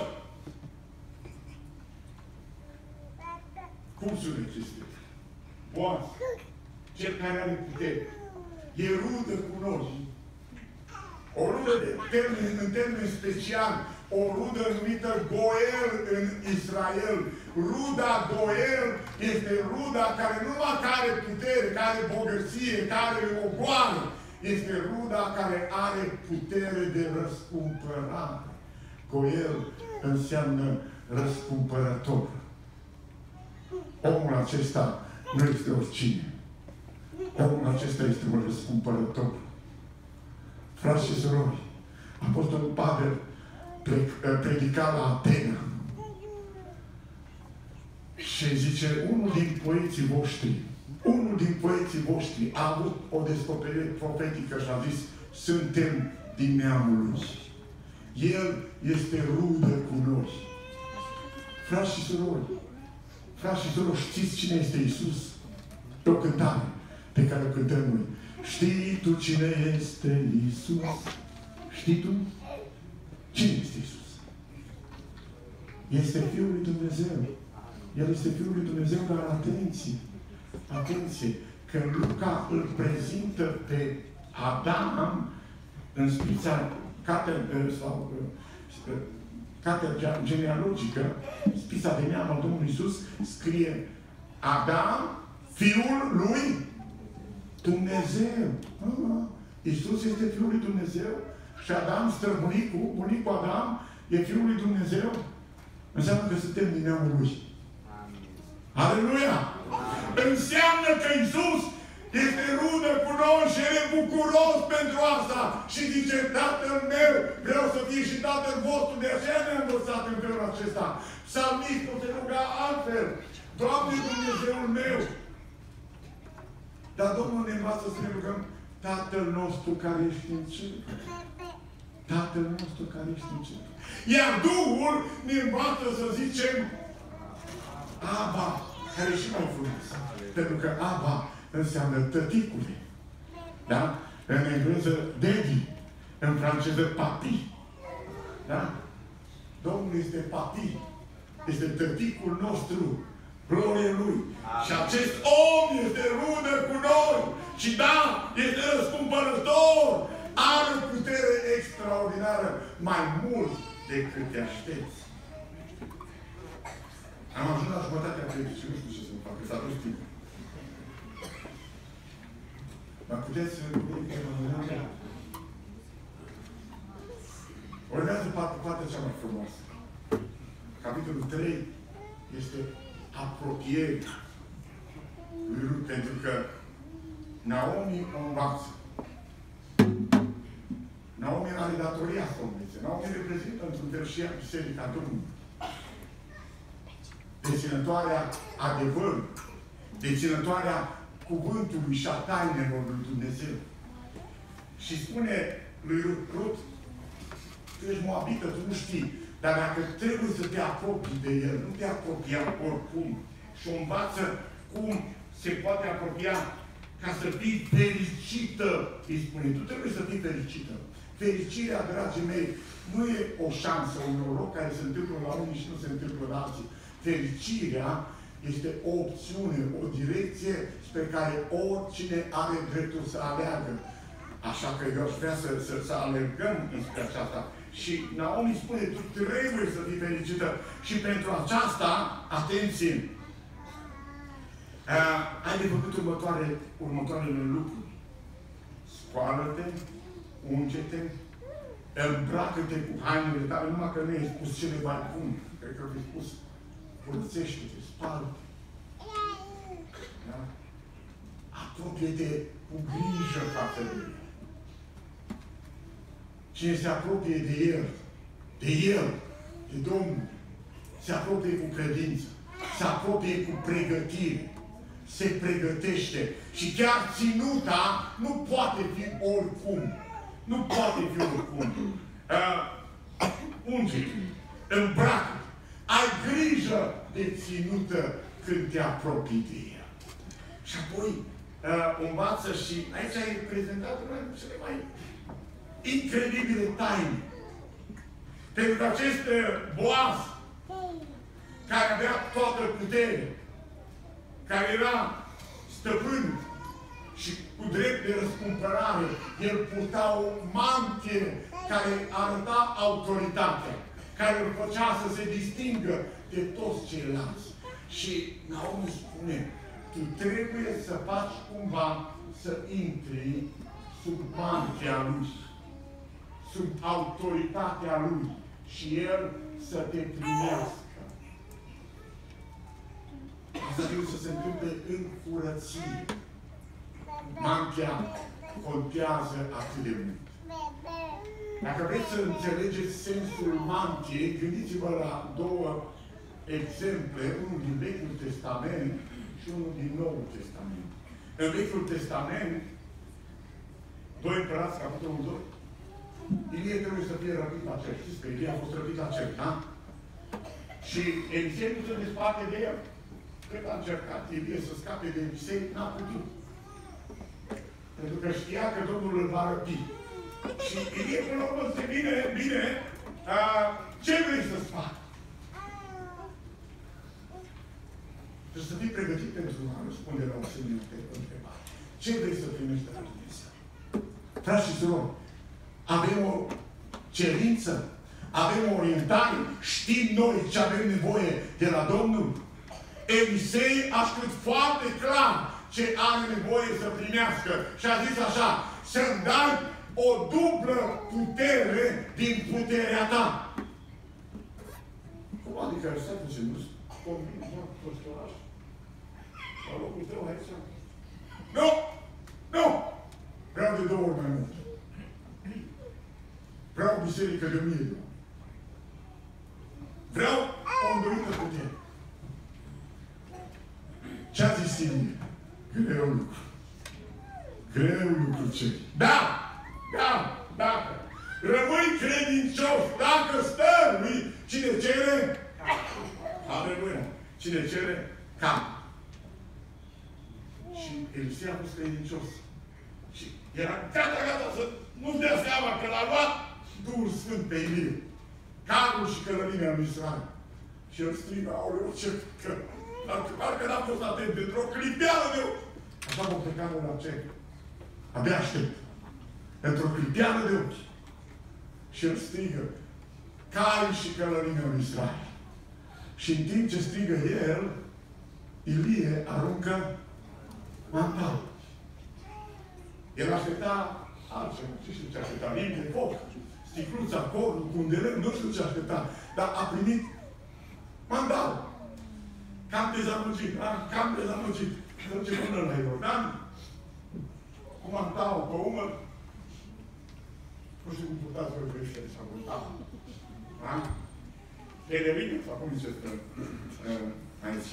Speaker 1: Cum sună chestia? Bun. Cel care are putere. E rudă cu noi. O rudă de termen, în termen special, o rudă numită Goer în Israel. Ruda Goer este ruda care nu numai are putere, care are bogăție, care are ogoară, este ruda care are putere de răscumpărare. Goer înseamnă răscumpărător. Omul acesta nu este oricine. Omul acesta este un răscumpărător. Frați și surori, Apostolul Pavel predica la Atena și zice, unul din poeții voștri, unul din poeții voștri a avut o descoperire profetică și a zis, suntem din neamul lui. El este rudă cu noi. Frați și surori, frați și surori, știți cine este Iisus? Pe o cântare pe care o cântăm noi. Știi tu cine este Iisus? Știi tu? Cine este Iisus? Este Fiul lui Dumnezeu. El este Fiul lui Dumnezeu, dar atenție! Atenție! Că Luca îl prezintă pe Adam în spița cartea sau cartea genealogică, spița de neam al Domnului Iisus, scrie Adam, Fiul lui Dumnezeu. Ah, Iisus este Fiul lui Dumnezeu și Adam, străbunicul, bunicul Adam, e Fiul lui Dumnezeu. Înseamnă că suntem din neamul lui. Aleluia! Înseamnă că Iisus este rudă cu noi și El e bucuros pentru asta. Și zice, Tatăl meu, vreau să fie și Tatăl vostru. De aceea ne-a învățat în felul acesta. Psalmistul se ruga altfel. Doamne Dumnezeul meu! Dar Domnul ne învață să ne rugăm, Tatăl nostru care ești în cer. Tatăl nostru care ești în cer. Iar Duhul ne învață să zicem Aba, care e și mai frumos. Pentru că Aba înseamnă tăticule. Da? În engleză, daddy. În franceză, papi. Da? Domnul este papi. Este tăticul nostru. Glorie Lui. Amin. Și acest om este rudă cu noi. Și da, este răscumpărător. Are putere extraordinară. Mai mult decât te aștepți. Am ajuns la jumătatea predicii. Nu știu ce să-mi fac, că s-a dus timpul. Dar puteți să... Urmează partea cea mai frumoasă. Capitolul trei este apropierea lui Rut, pentru că Naomi o învață. Naomi are datoria să o învețe. Naomi reprezintă într-un fel și Biserica Domnului. Deținătoarea adevărului, deținătoarea cuvântului și a tainelor lui Dumnezeu. Și spune lui Rut, tu ești moabită, tu nu știi, dar dacă trebuie să te apropii de el, nu te apropia oricum. Și o învață cum se poate apropia ca să fii fericită, îi spune. Tu trebuie să fii fericită. Fericirea, dragii mei, nu e o șansă, un noroc care se întâmplă la unii și nu se întâmplă la alții. Fericirea este o opțiune, o direcție spre care oricine are dreptul să aleagă. Așa că eu aș vrea să, să, să alergăm înspre aceasta. Și Naomi spune, tu trebuie să fii fericită. Și pentru aceasta, atenție, uh, ai de făcut următoare, următoarele lucruri. Scoală-te, unge-te, îmbracă-te cu hainele tale, numai că nu ai spus cele mai bune. Cred că ai spus, curățește-te, spală-te. Da? Apropie-te cu grijă față de el. Cine se apropie de el, de el, de Domnul, se apropie cu credință, se apropie cu pregătire, se pregătește. Și chiar ținuta nu poate fi oricum. Nu poate fi oricum. Uh, unge-te, îmbracă, ai grijă de ținută când te apropii de el. Și apoi uh, învață și aici ai prezentat una dintre cele mai incredibile taine. Pentru că acest Boaz, care avea toată puterea, care era stăpân și cu drept de răscumpărare, el purta o mantie care arăta autoritatea, care îl făcea să se distingă de toți ceilalți. Și Naomi spune, tu trebuie să faci cumva să intri sub mantia lui, sub autoritatea lui și el să te primească. Asta trebuie să se întâmple în curăție. Mantia contează atât de mult. Dacă vreți să înțelegeți sensul mantiei, gândiți-vă la două exemple, unul din Vechiul Testament și unul din Noul Testament. În Vechiul Testament, doi Împărați, capitolul doi, Ilie trebuie să fie răpit la cer. Știți că Ilie a fost răpit la cer, da? Și Elisei nu se desparte de el. Cât a încercat Ilie să scape de Elisei, n-a putut. Pentru că știa că Domnul îl va răpi. Și Ilie până la urmă zice, bine, bine, a, ce vrei să-ți fac? Trebuie să fii pregătit pentru a răspunde la o asemenea întrebare. Ce vrei să primești de la Dumnezeu? Frați și surori, avem o cerință, avem o orientare, știm noi ce avem nevoie de la Domnul. Elisei a știut foarte clar ce are nevoie să primească și a zis așa, să-mi dai o dublă putere din puterea ta. Cum adică stai puțin, nu-ți convine, nu, toți oraș? La locul tău aici? Nu! Nu! Vreau de două ori mai mult. Vreau o biserică de o mie de oameni. Vreau o îndorită putere. Ce-a zis Ilie? Greu lucru. Greu lucru ce? Da! Da! Dacă rămâi credincios, dacă stărui, cine cere? Aleluia! Cine cere? Cap. Și Elisei a fost credincios. Și era gata, gata să nu-ți dea seama că l-a luat Duhul Sfânt pe Ilie. Carul și călărimea lui Israel. Și el strigă, aoleu, ce că... Parcă n-am fost atent, într-o clipeală de ochi. Așa m-a plecat la cer. Abia aștept. Într-o clipeală de ochi. Și el strigă, cai și călărimea lui Israel. Și în timp ce strigă el, Ilie aruncă mantal. El aștepta altceva. Ce știu ce aștepta? Limbi de foc. sticluța, corul, cu un de lemn, nu știu ce aștepta, dar a primit mandatul. Cam dezamăgit, da? Cam dezamăgit. Duce până la Iordan, cu mandatul pe umăr, nu știu cum purtați voi creștere sau mandatul. Da? Pelerină, sau cum zice uh, aici.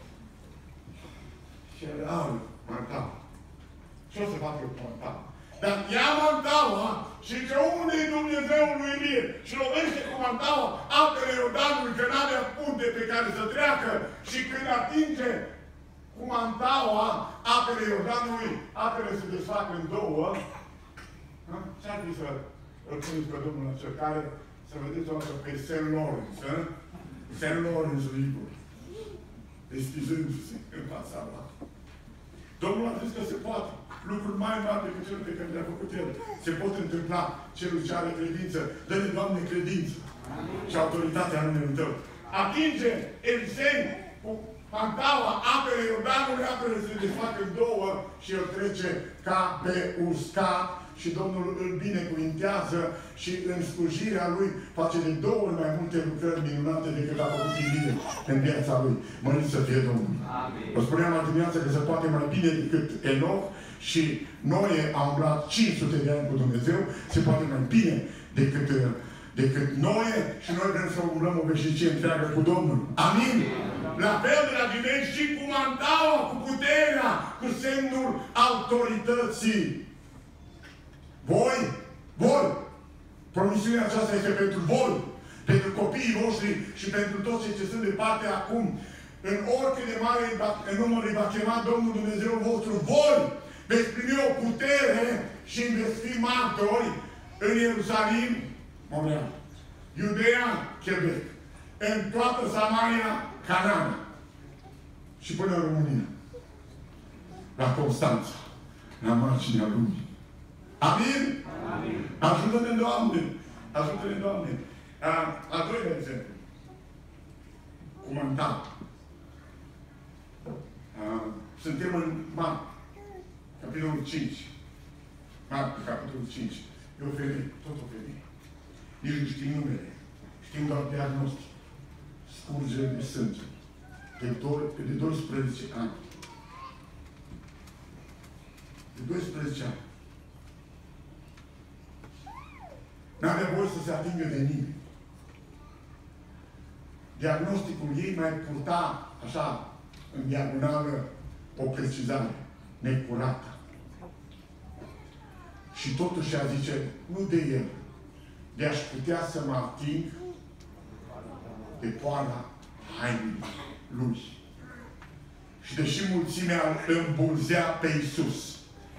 Speaker 1: Și el, aoleu, mandatul. Ce o să fac eu cu mandatul? Dar ia mantaua și zice, unde e Dumnezeul lui Ilie? Și lovește cu mantaua apele Iordanului, că n-avea punte pe care să treacă. Și când atinge cu mantaua apele Iordanului, apele se desfac în două. Ce-ar fi să îl puneți pe Domnul la cercare? Să vedeți o dată pe Saint Lawrence, Saint Lawrence River, deschizându-se în fața la. Domnul a zis că se poate. Lucruri mai mari decât cele pe care le-a făcut El. Se pot întâmpla celui ce are credință. Dă-ne, Doamne, credință. Amin. Și autoritatea în numele Tău. Atinge Elisei cu mantaua apele Iordanului, apele se desfac în două și el trece ca pe uscat și Domnul îl binecuvintează și în slujirea lui face de două ori mai multe lucrări minunate decât a făcut Ilie în viața lui. Mărit să fie Domnul. Amin. Vă spuneam la dimineață că se poate mai bine decât Enoch și Noe a umblat cinci sute de ani cu Dumnezeu, se poate mai bine decât, decât Noe și noi vrem să umblăm o veșnicie întreagă cu Domnul. Amin? La fel, dragii mei, și cu mandaua, cu puterea, cu semnul autorității. Voi, voi, promisiunea aceasta este pentru voi, pentru copiii voștri și pentru toți cei ce sunt departe acum. În oricât de mare în număr îi va chema Domnul Dumnezeu vostru, voi veți primi o putere și veți fi martori în Ierusalim, Montreal, Iudeea, Quebec, în toată Samaria, Canada și până în România, la Constanța, la marginea lumii. Amin? Amin. Ajută-ne, Doamne! Ajută-ne, Doamne! A, a doilea exemplu. Cu mandat. Suntem în Marc, capitolul cinci. Marc, capitolul cinci. E o femeie, tot o femeie. Nici nu știm numele. Știm doar diagnostic. Scurgere de sânge. De, do- de doisprezece ani. De doisprezece ani. N-avea voie să se atingă de nimeni. Diagnosticul ei mai purta, așa, în diagonală, o precizare necurată. Și totuși a zice, nu de el, de aș putea să mă ating de poala hainei lui. Și deși mulțimea îl îmbulzea pe Iisus,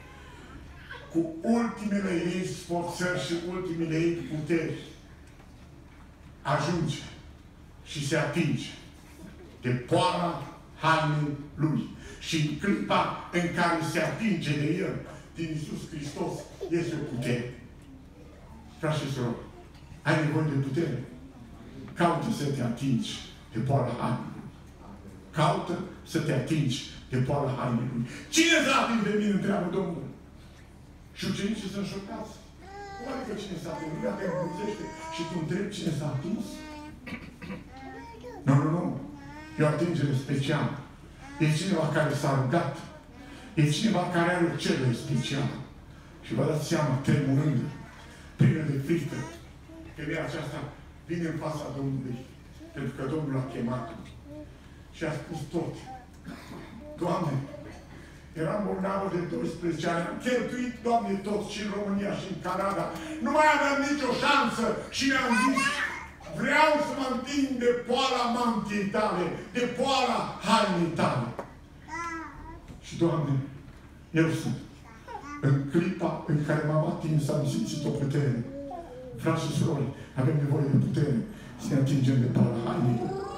Speaker 1: cu ultimele ei sforțări și ultimele ei puteri, ajunge și se atinge de poala hainei lui. Și în clipa în care se atinge de el, din Iisus Hristos, este o putere. Frați și surori, ai nevoie de putere? Caută să te atingi de poala hainei. Caută să te atingi de poala hainei lui. Cine s-a atins de mine, întreabă Domnul? Și ucenicii sunt șocați. Cum adică cine s-a atins? Lumea te îmbunzește și tu întrebi cine s-a atins? Nu, nu, nu. E o atingere specială. E cineva care s-a rugat. E cineva care are o cerere specială. Și vă dați seama, tremurând, plină de frică, femeia aceasta vine în fața Domnului, pentru că Domnul a chemat-o. Și a spus tot. Doamne, eram bolnavă de doisprezece ani, am cheltuit, Doamne, tot și în România și în Canada. Nu mai aveam nicio șansă și mi-am zis, vreau să mă întind de poala mantiei tale, de poala hainei tale. Și, Doamne, eu sunt. În clipa în care m-am atins, am simțit o putere. Frați și surori, avem nevoie de putere să ne atingem de poala hainei.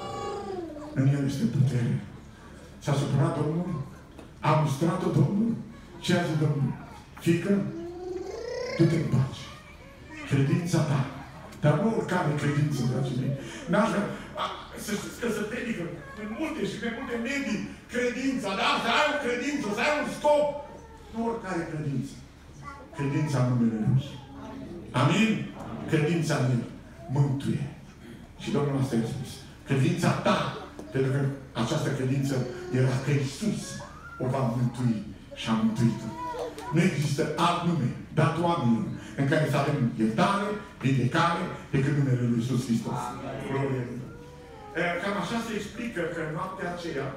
Speaker 1: În el este putere. S-a supărat Domnul? A mustrat-o Domnul? Ce a zis Domnul? Fiică, du-te în pace. Credința ta. Dar nu oricare credință, dragii mei. N-aș vrea să știți că se predică în multe și pe multe medii credința, da? Să ai o credință, să ai un scop. Nu oricare credință. Credința în numele Lui. Amin? credința în El mântuie. Și Domnul asta i-a spus. Credința ta, pentru că această credință era că Iisus o va mântui și a mântuit-o. Nu există alt nume dat oamenilor în care să avem iertare, vindecare, decât numele Lui Iisus Hristos. Glorie Lui. Cam așa se explică că în noaptea aceea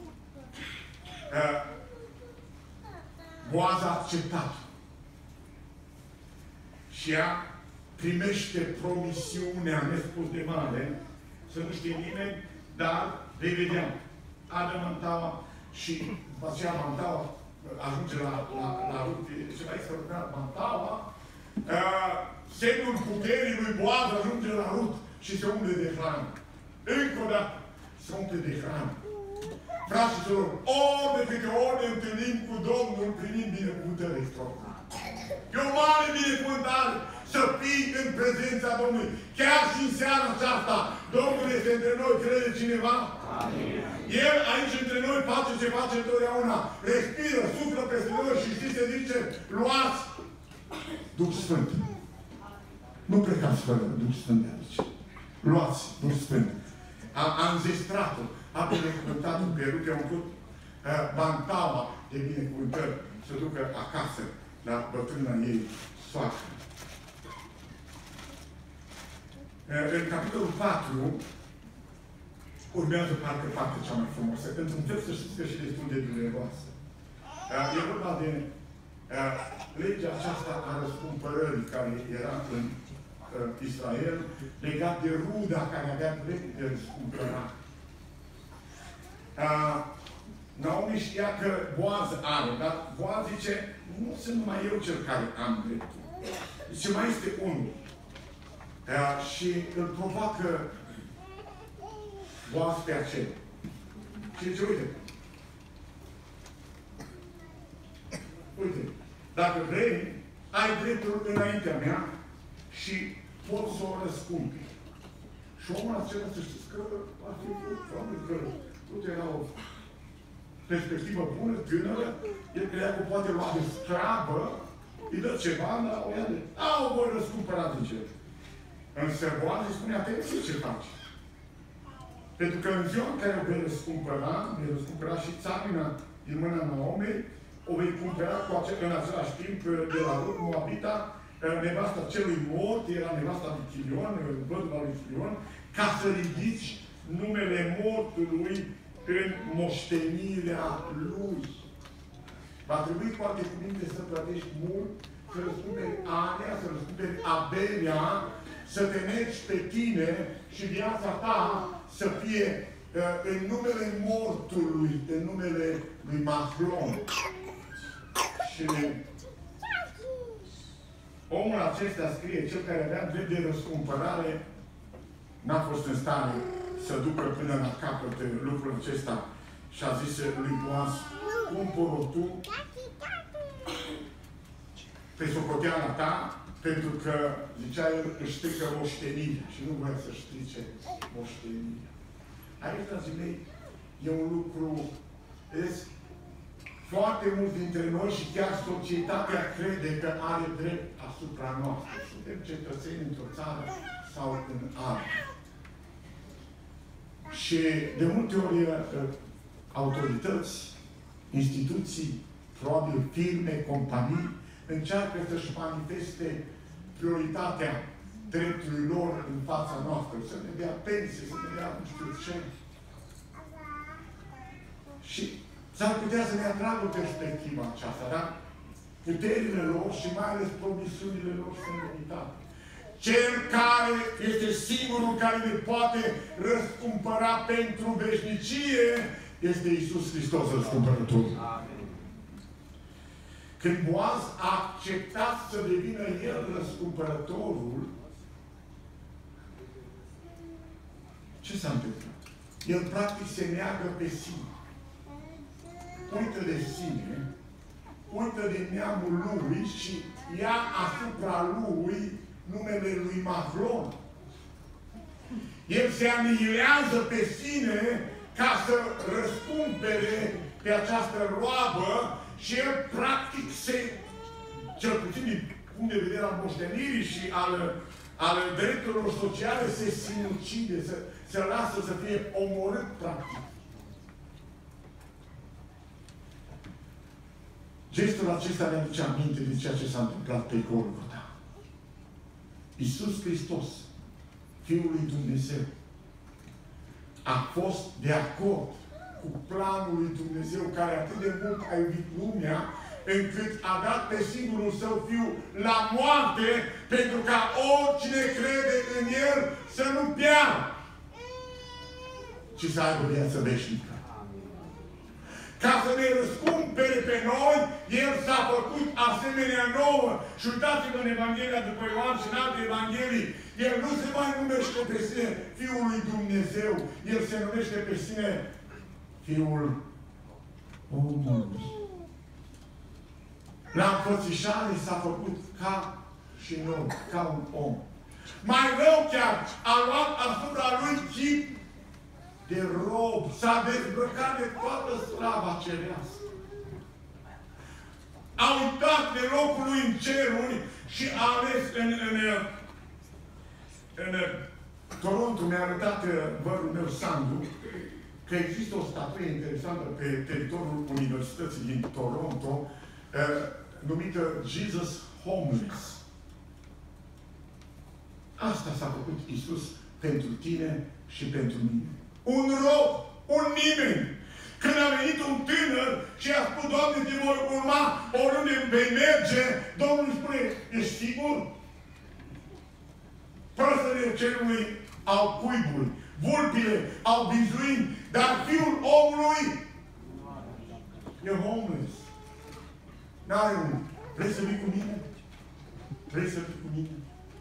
Speaker 1: Boaz a acceptat. Și ea primește promisiunea nespus de mare, să nu știe nimeni, dar vei vedea. Adă mantaua și după aceea mantaua ajunge la, la, la Rut, ceva extraordinar, mantaua, uh, semnul puterii lui Boaz ajunge la Rut și se umple de hrană. Încă o dată se umple de hrană. Fraților, ori de câte ori ne întâlnim cu Domnul, primim binecuvântări extraordinare. E o mare binecuvântare să fii în prezența Domnului. Chiar și în seara aceasta, Domnul este între noi, crede cineva? Amin. El aici între noi face ce face întotdeauna. Respiră, suflă peste noi și știți se zice, luați Duh Sfânt. Nu plecați fără Duh Sfânt de aici. Luați Duh Sfânt. A, a înzestrat-o, a binecuvântat-o pe Rut, i-a umplut uh, bantaua de binecuvântări să ducă acasă la bătrâna ei soacră. Uh, în capitolul patru urmează parcă partea cea mai frumoasă. Într-un fel să știți că și destul de dureroasă. Uh, e vorba de uh, legea aceasta a răscumpărării care era în Israel, legat de ruda care avea drept de răscumpărare. Uh, Naomi știa că Boaz are, dar Boaz zice, nu sunt numai eu cel care am dreptul. Zice, mai este unul. Uh, și îl provoacă Boaz pe acela. Și zice, uite, uite, dacă vrei, ai dreptul înaintea mea și poți să o răscumpi. Și omul acela să știți că ar fi probabil că uite, era o perspectivă bună, tânără, el credea că poate lua de sclavă, îi dă ceva, dar o ia de... A, o voi răscumpăra, zice. Însă Boaz îi spune, atenție ce faci. Pentru că în ziua în care o vei răscumpăra, vei răscumpăra și țarina din mâna Naomei, o vei cumpăra cu acel, în același timp de la Rut, Moabita, nevasta celui mort, era nevasta lui Chilion, văduva lui Chilion, ca să ridici numele mortului în moștenirea lui. Va trebui cu alte cuvinte să plătești mult, să răspunderi Anea, să răspunderi Abelia, să te negi pe tine și viața ta să fie uh, în numele mortului, în numele lui Mahlon. Și omul acesta scrie, cel care avea drept de răscumpărare, n-a fost în stare să ducă până la capăt lucrul acesta și a zis lui Boaz, cumpără tu pe socoteala ta, pentru că, zicea el, își strică moștenirea și nu voia să strice moștenirea. Aici, dragii mei, e un lucru, vedeți, foarte mulți dintre noi și chiar societatea crede că are drept asupra noastră. Suntem cetățeni într-o țară sau în alta. Și de multe ori autorități, instituții, probabil firme, companii, încearcă să-și manifeste prioritatea dreptului lor în fața noastră. Să ne dea pensie, să ne dea nu știu ce. Și s-ar putea să ne atragă perspectiva aceasta, dar puterile lor și mai ales promisiunile lor sunt limitate. Cel care este singurul care ne poate răscumpăra pentru veșnicie este Iisus Hristos, răscumpărătorul. Când Boaz a acceptat să devină el răscumpărătorul, ce s-a întâmplat? El practic se neagă pe sine. Uită de sine, uită de neamul lui și ia asupra lui numele lui Mahlon. El se anihilează pe sine ca să răscumpere pe această roabă și el practic se, cel puțin din punct de vedere al moștenirii și al, ale drepturilor sociale se sinucide, se, se lasă să fie omorât, practic. Gestul acesta ne aduce aminte de ceea ce s-a întâmplat pe Golgota. Iisus Hristos, Fiul lui Dumnezeu, a fost de acord cu planul lui Dumnezeu, care atât de mult a iubit lumea, încât a dat pe singurul Său Fiu la moarte, pentru ca oricine crede în El să nu piară, ci să aibă viață veșnică. Ca să ne răscumpere pe noi, El s-a făcut asemenea nouă. Și uitați-vă în Evanghelia după Ioan și în alte Evanghelii, El nu se mai numește pe sine Fiul lui Dumnezeu, El se numește pe sine Fiul omului. La înfățișare s-a făcut ca și noi, ca un om. Mai rău chiar, a luat asupra Lui chip de rob, s-a dezbrăcat de toată slava cerească. A uitat de locul Lui în ceruri și a ales în, în, în, în Toronto, mi-a arătat vărul meu, Sandu, că există o statuie interesantă pe teritoriul Universității din Toronto, uh, numită Jesus Homeless. Asta s-a făcut Iisus pentru tine și pentru mine. Un rob, un nimeni. Când a venit un tânăr și a spus, Doamne, te voi urma, oriunde vei merge, Domnul îi spune, ești sigur? Păsările cerului au cuiburi, vulpile au bizuini, dar Fiul omului e homeless. N-are unul. Vrei să vii cu mine? Vrei să vii cu mine?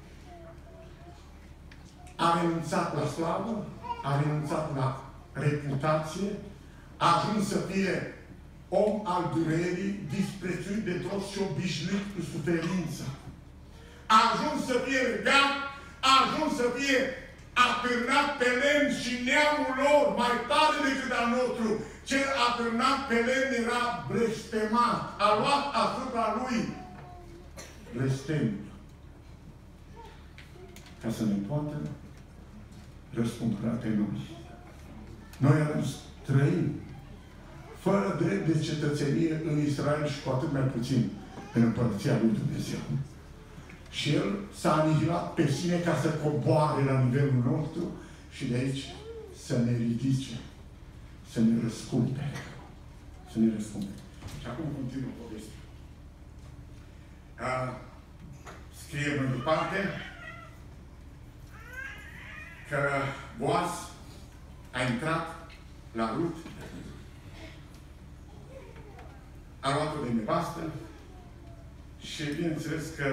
Speaker 1: A renunțat la slavă, a renunțat la reputație, a ajuns să fie om al durerii, disprețuit de toți și obișnuit cu suferința. A ajuns să fie legat, a ajuns să fie atârnat pe lemn și neamul lor, mai tare decât al nostru, cel atârnat pe lemn era blestemat. A luat asupra lui blestemul. Ca să ne poată răscumpăra pe noi. Noi am trăit fără drept de cetățenie în Israel și cu atât mai puțin în Împărăția lui Dumnezeu. Și El s-a anihilat pe sine ca să coboare la nivelul nostru și de aici să ne ridice, să ne răscumpere. Să ne răscumpere. Și acum continuă povestea. Scrie mai departe că Boaz a intrat la Rut, a luat-o de nevastă și bineînțeles că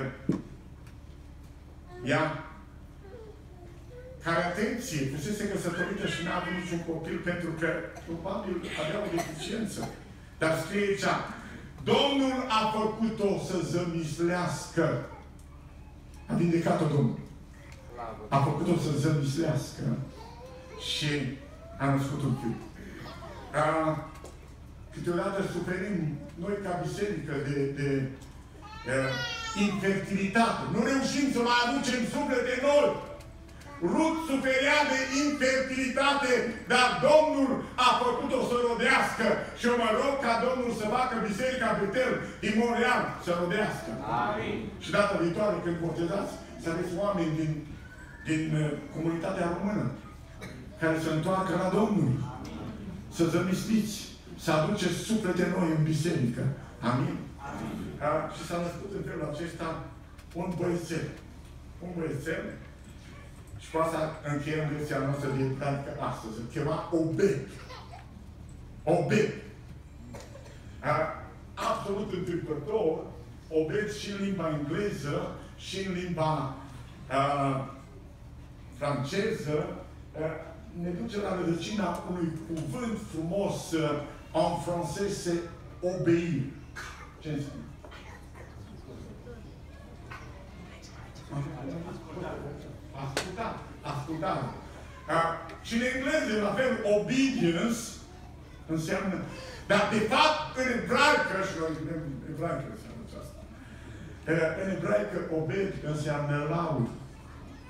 Speaker 1: ea, care, atenție, fusese căsătorită și n-a avut niciun copil pentru că probabil avea o deficiență. Dar scrie aici, Domnul a făcut-o să zămislească. A vindecat-o Domnul. A făcut-o să zămislească și a născut un fiu. A, câteodată suferim noi ca biserică de, de, de infertilitate. Nu reușim să mai aducem suflete noi. Rut suferea de infertilitate, dar Domnul a făcut-o să rodească. Și eu mă rog ca Domnul să facă Biserica Betel din Montreal să rodească. Amin. Și data viitoare, când botezați, să aveți oameni din, din uh, comunitatea română care să întoarcă la Domnul. Amin. Să zămisliți, să aduceți suflete noi în biserică. Amin. Amin. Uh, și s-a născut în felul acesta un băiețel. Un băiețel. Și cu asta încheiem lecția noastră de practică astăzi. Se chema Obed. Obed. Uh, absolut întâmplător, Obed și în limba engleză și în limba uh, franceză uh, ne duce la rădăcina unui cuvânt frumos uh, en français, c'est obéir. Ce înseamnă? Ascultare. Ascultare. Uh, și în engleză, la fel, obedience înseamnă. Dar, de fapt, în ebraică, și noi spunem ebraică înseamnă aceasta. Uh, în ebraică, obed înseamnă laud.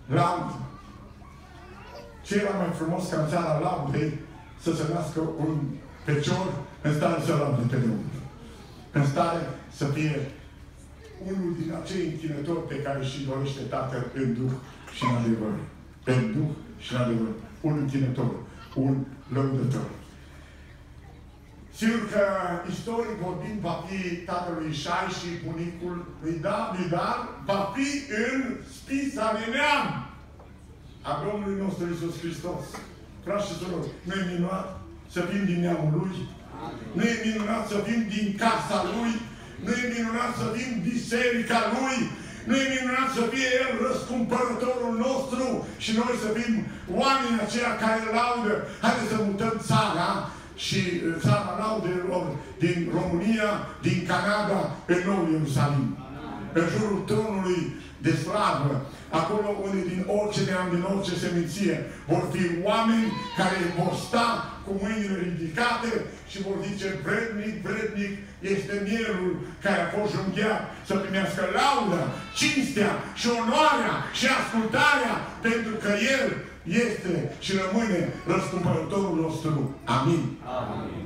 Speaker 1: laudă. Ce era mai frumos ca în seara laudei să se nască un fecior în stare să laude pe Dumnezeu. În stare să fie unul din acei închinători pe care și dorește Tatăl în Duh și în adevăr. În Duh și în adevăr. Un închinător, un lăudător. Sigur că istoric vorbind va fi tatălui Șai și bunicul lui David, dar va fi în spisa de neam a Domnului nostru Iisus Hristos. Frați și surori, nu e minunat să fim din neamul Lui? Nu e minunat să fim din casa Lui? Nu e minunat să fim biserica Lui? Nu e minunat să fie El răscumpărătorul nostru și noi să fim oamenii aceia care laudă? Haideți să mutăm țara și țara laudelor din România, din Canada, în Nou Ierusalim. În jurul tronului de slavă, acolo unde din orice neam, din orice seminție, vor fi oameni care vor sta cu mâinile ridicate și vor zice, vrednic, vrednic este mielul care a fost junghiat să primească lauda, cinstea și onoarea și ascultarea, pentru că El este și rămâne răscumpărătorul nostru. Amin. Amin.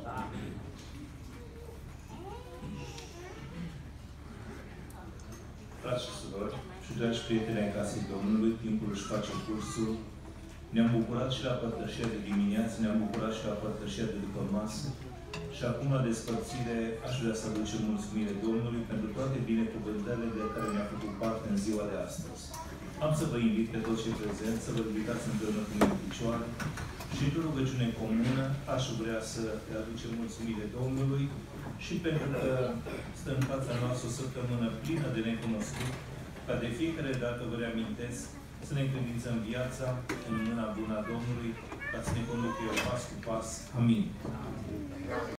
Speaker 2: Frați și surori și dragi prieteni ai casei Domnului, timpul își face cursul. Ne-am bucurat și la părtășia de dimineață, ne-am bucurat și la părtășia de după masă. Și acum, la despărțire, aș vrea să aducem mulțumire Domnului pentru toate binecuvântările de care ne-a făcut parte în ziua de astăzi. Am să vă invit pe toți cei prezenți să vă ridicați împreună cu mine în picioare și într-o rugăciune comună aș vrea să le aducem mulțumire Domnului și pentru că stă în fața noastră o săptămână plină de necunoscut, ca de fiecare dată vă reamintesc să ne încredințăm viața în mâna bună a Domnului, ca să ne conducă El pas cu pas. Amin.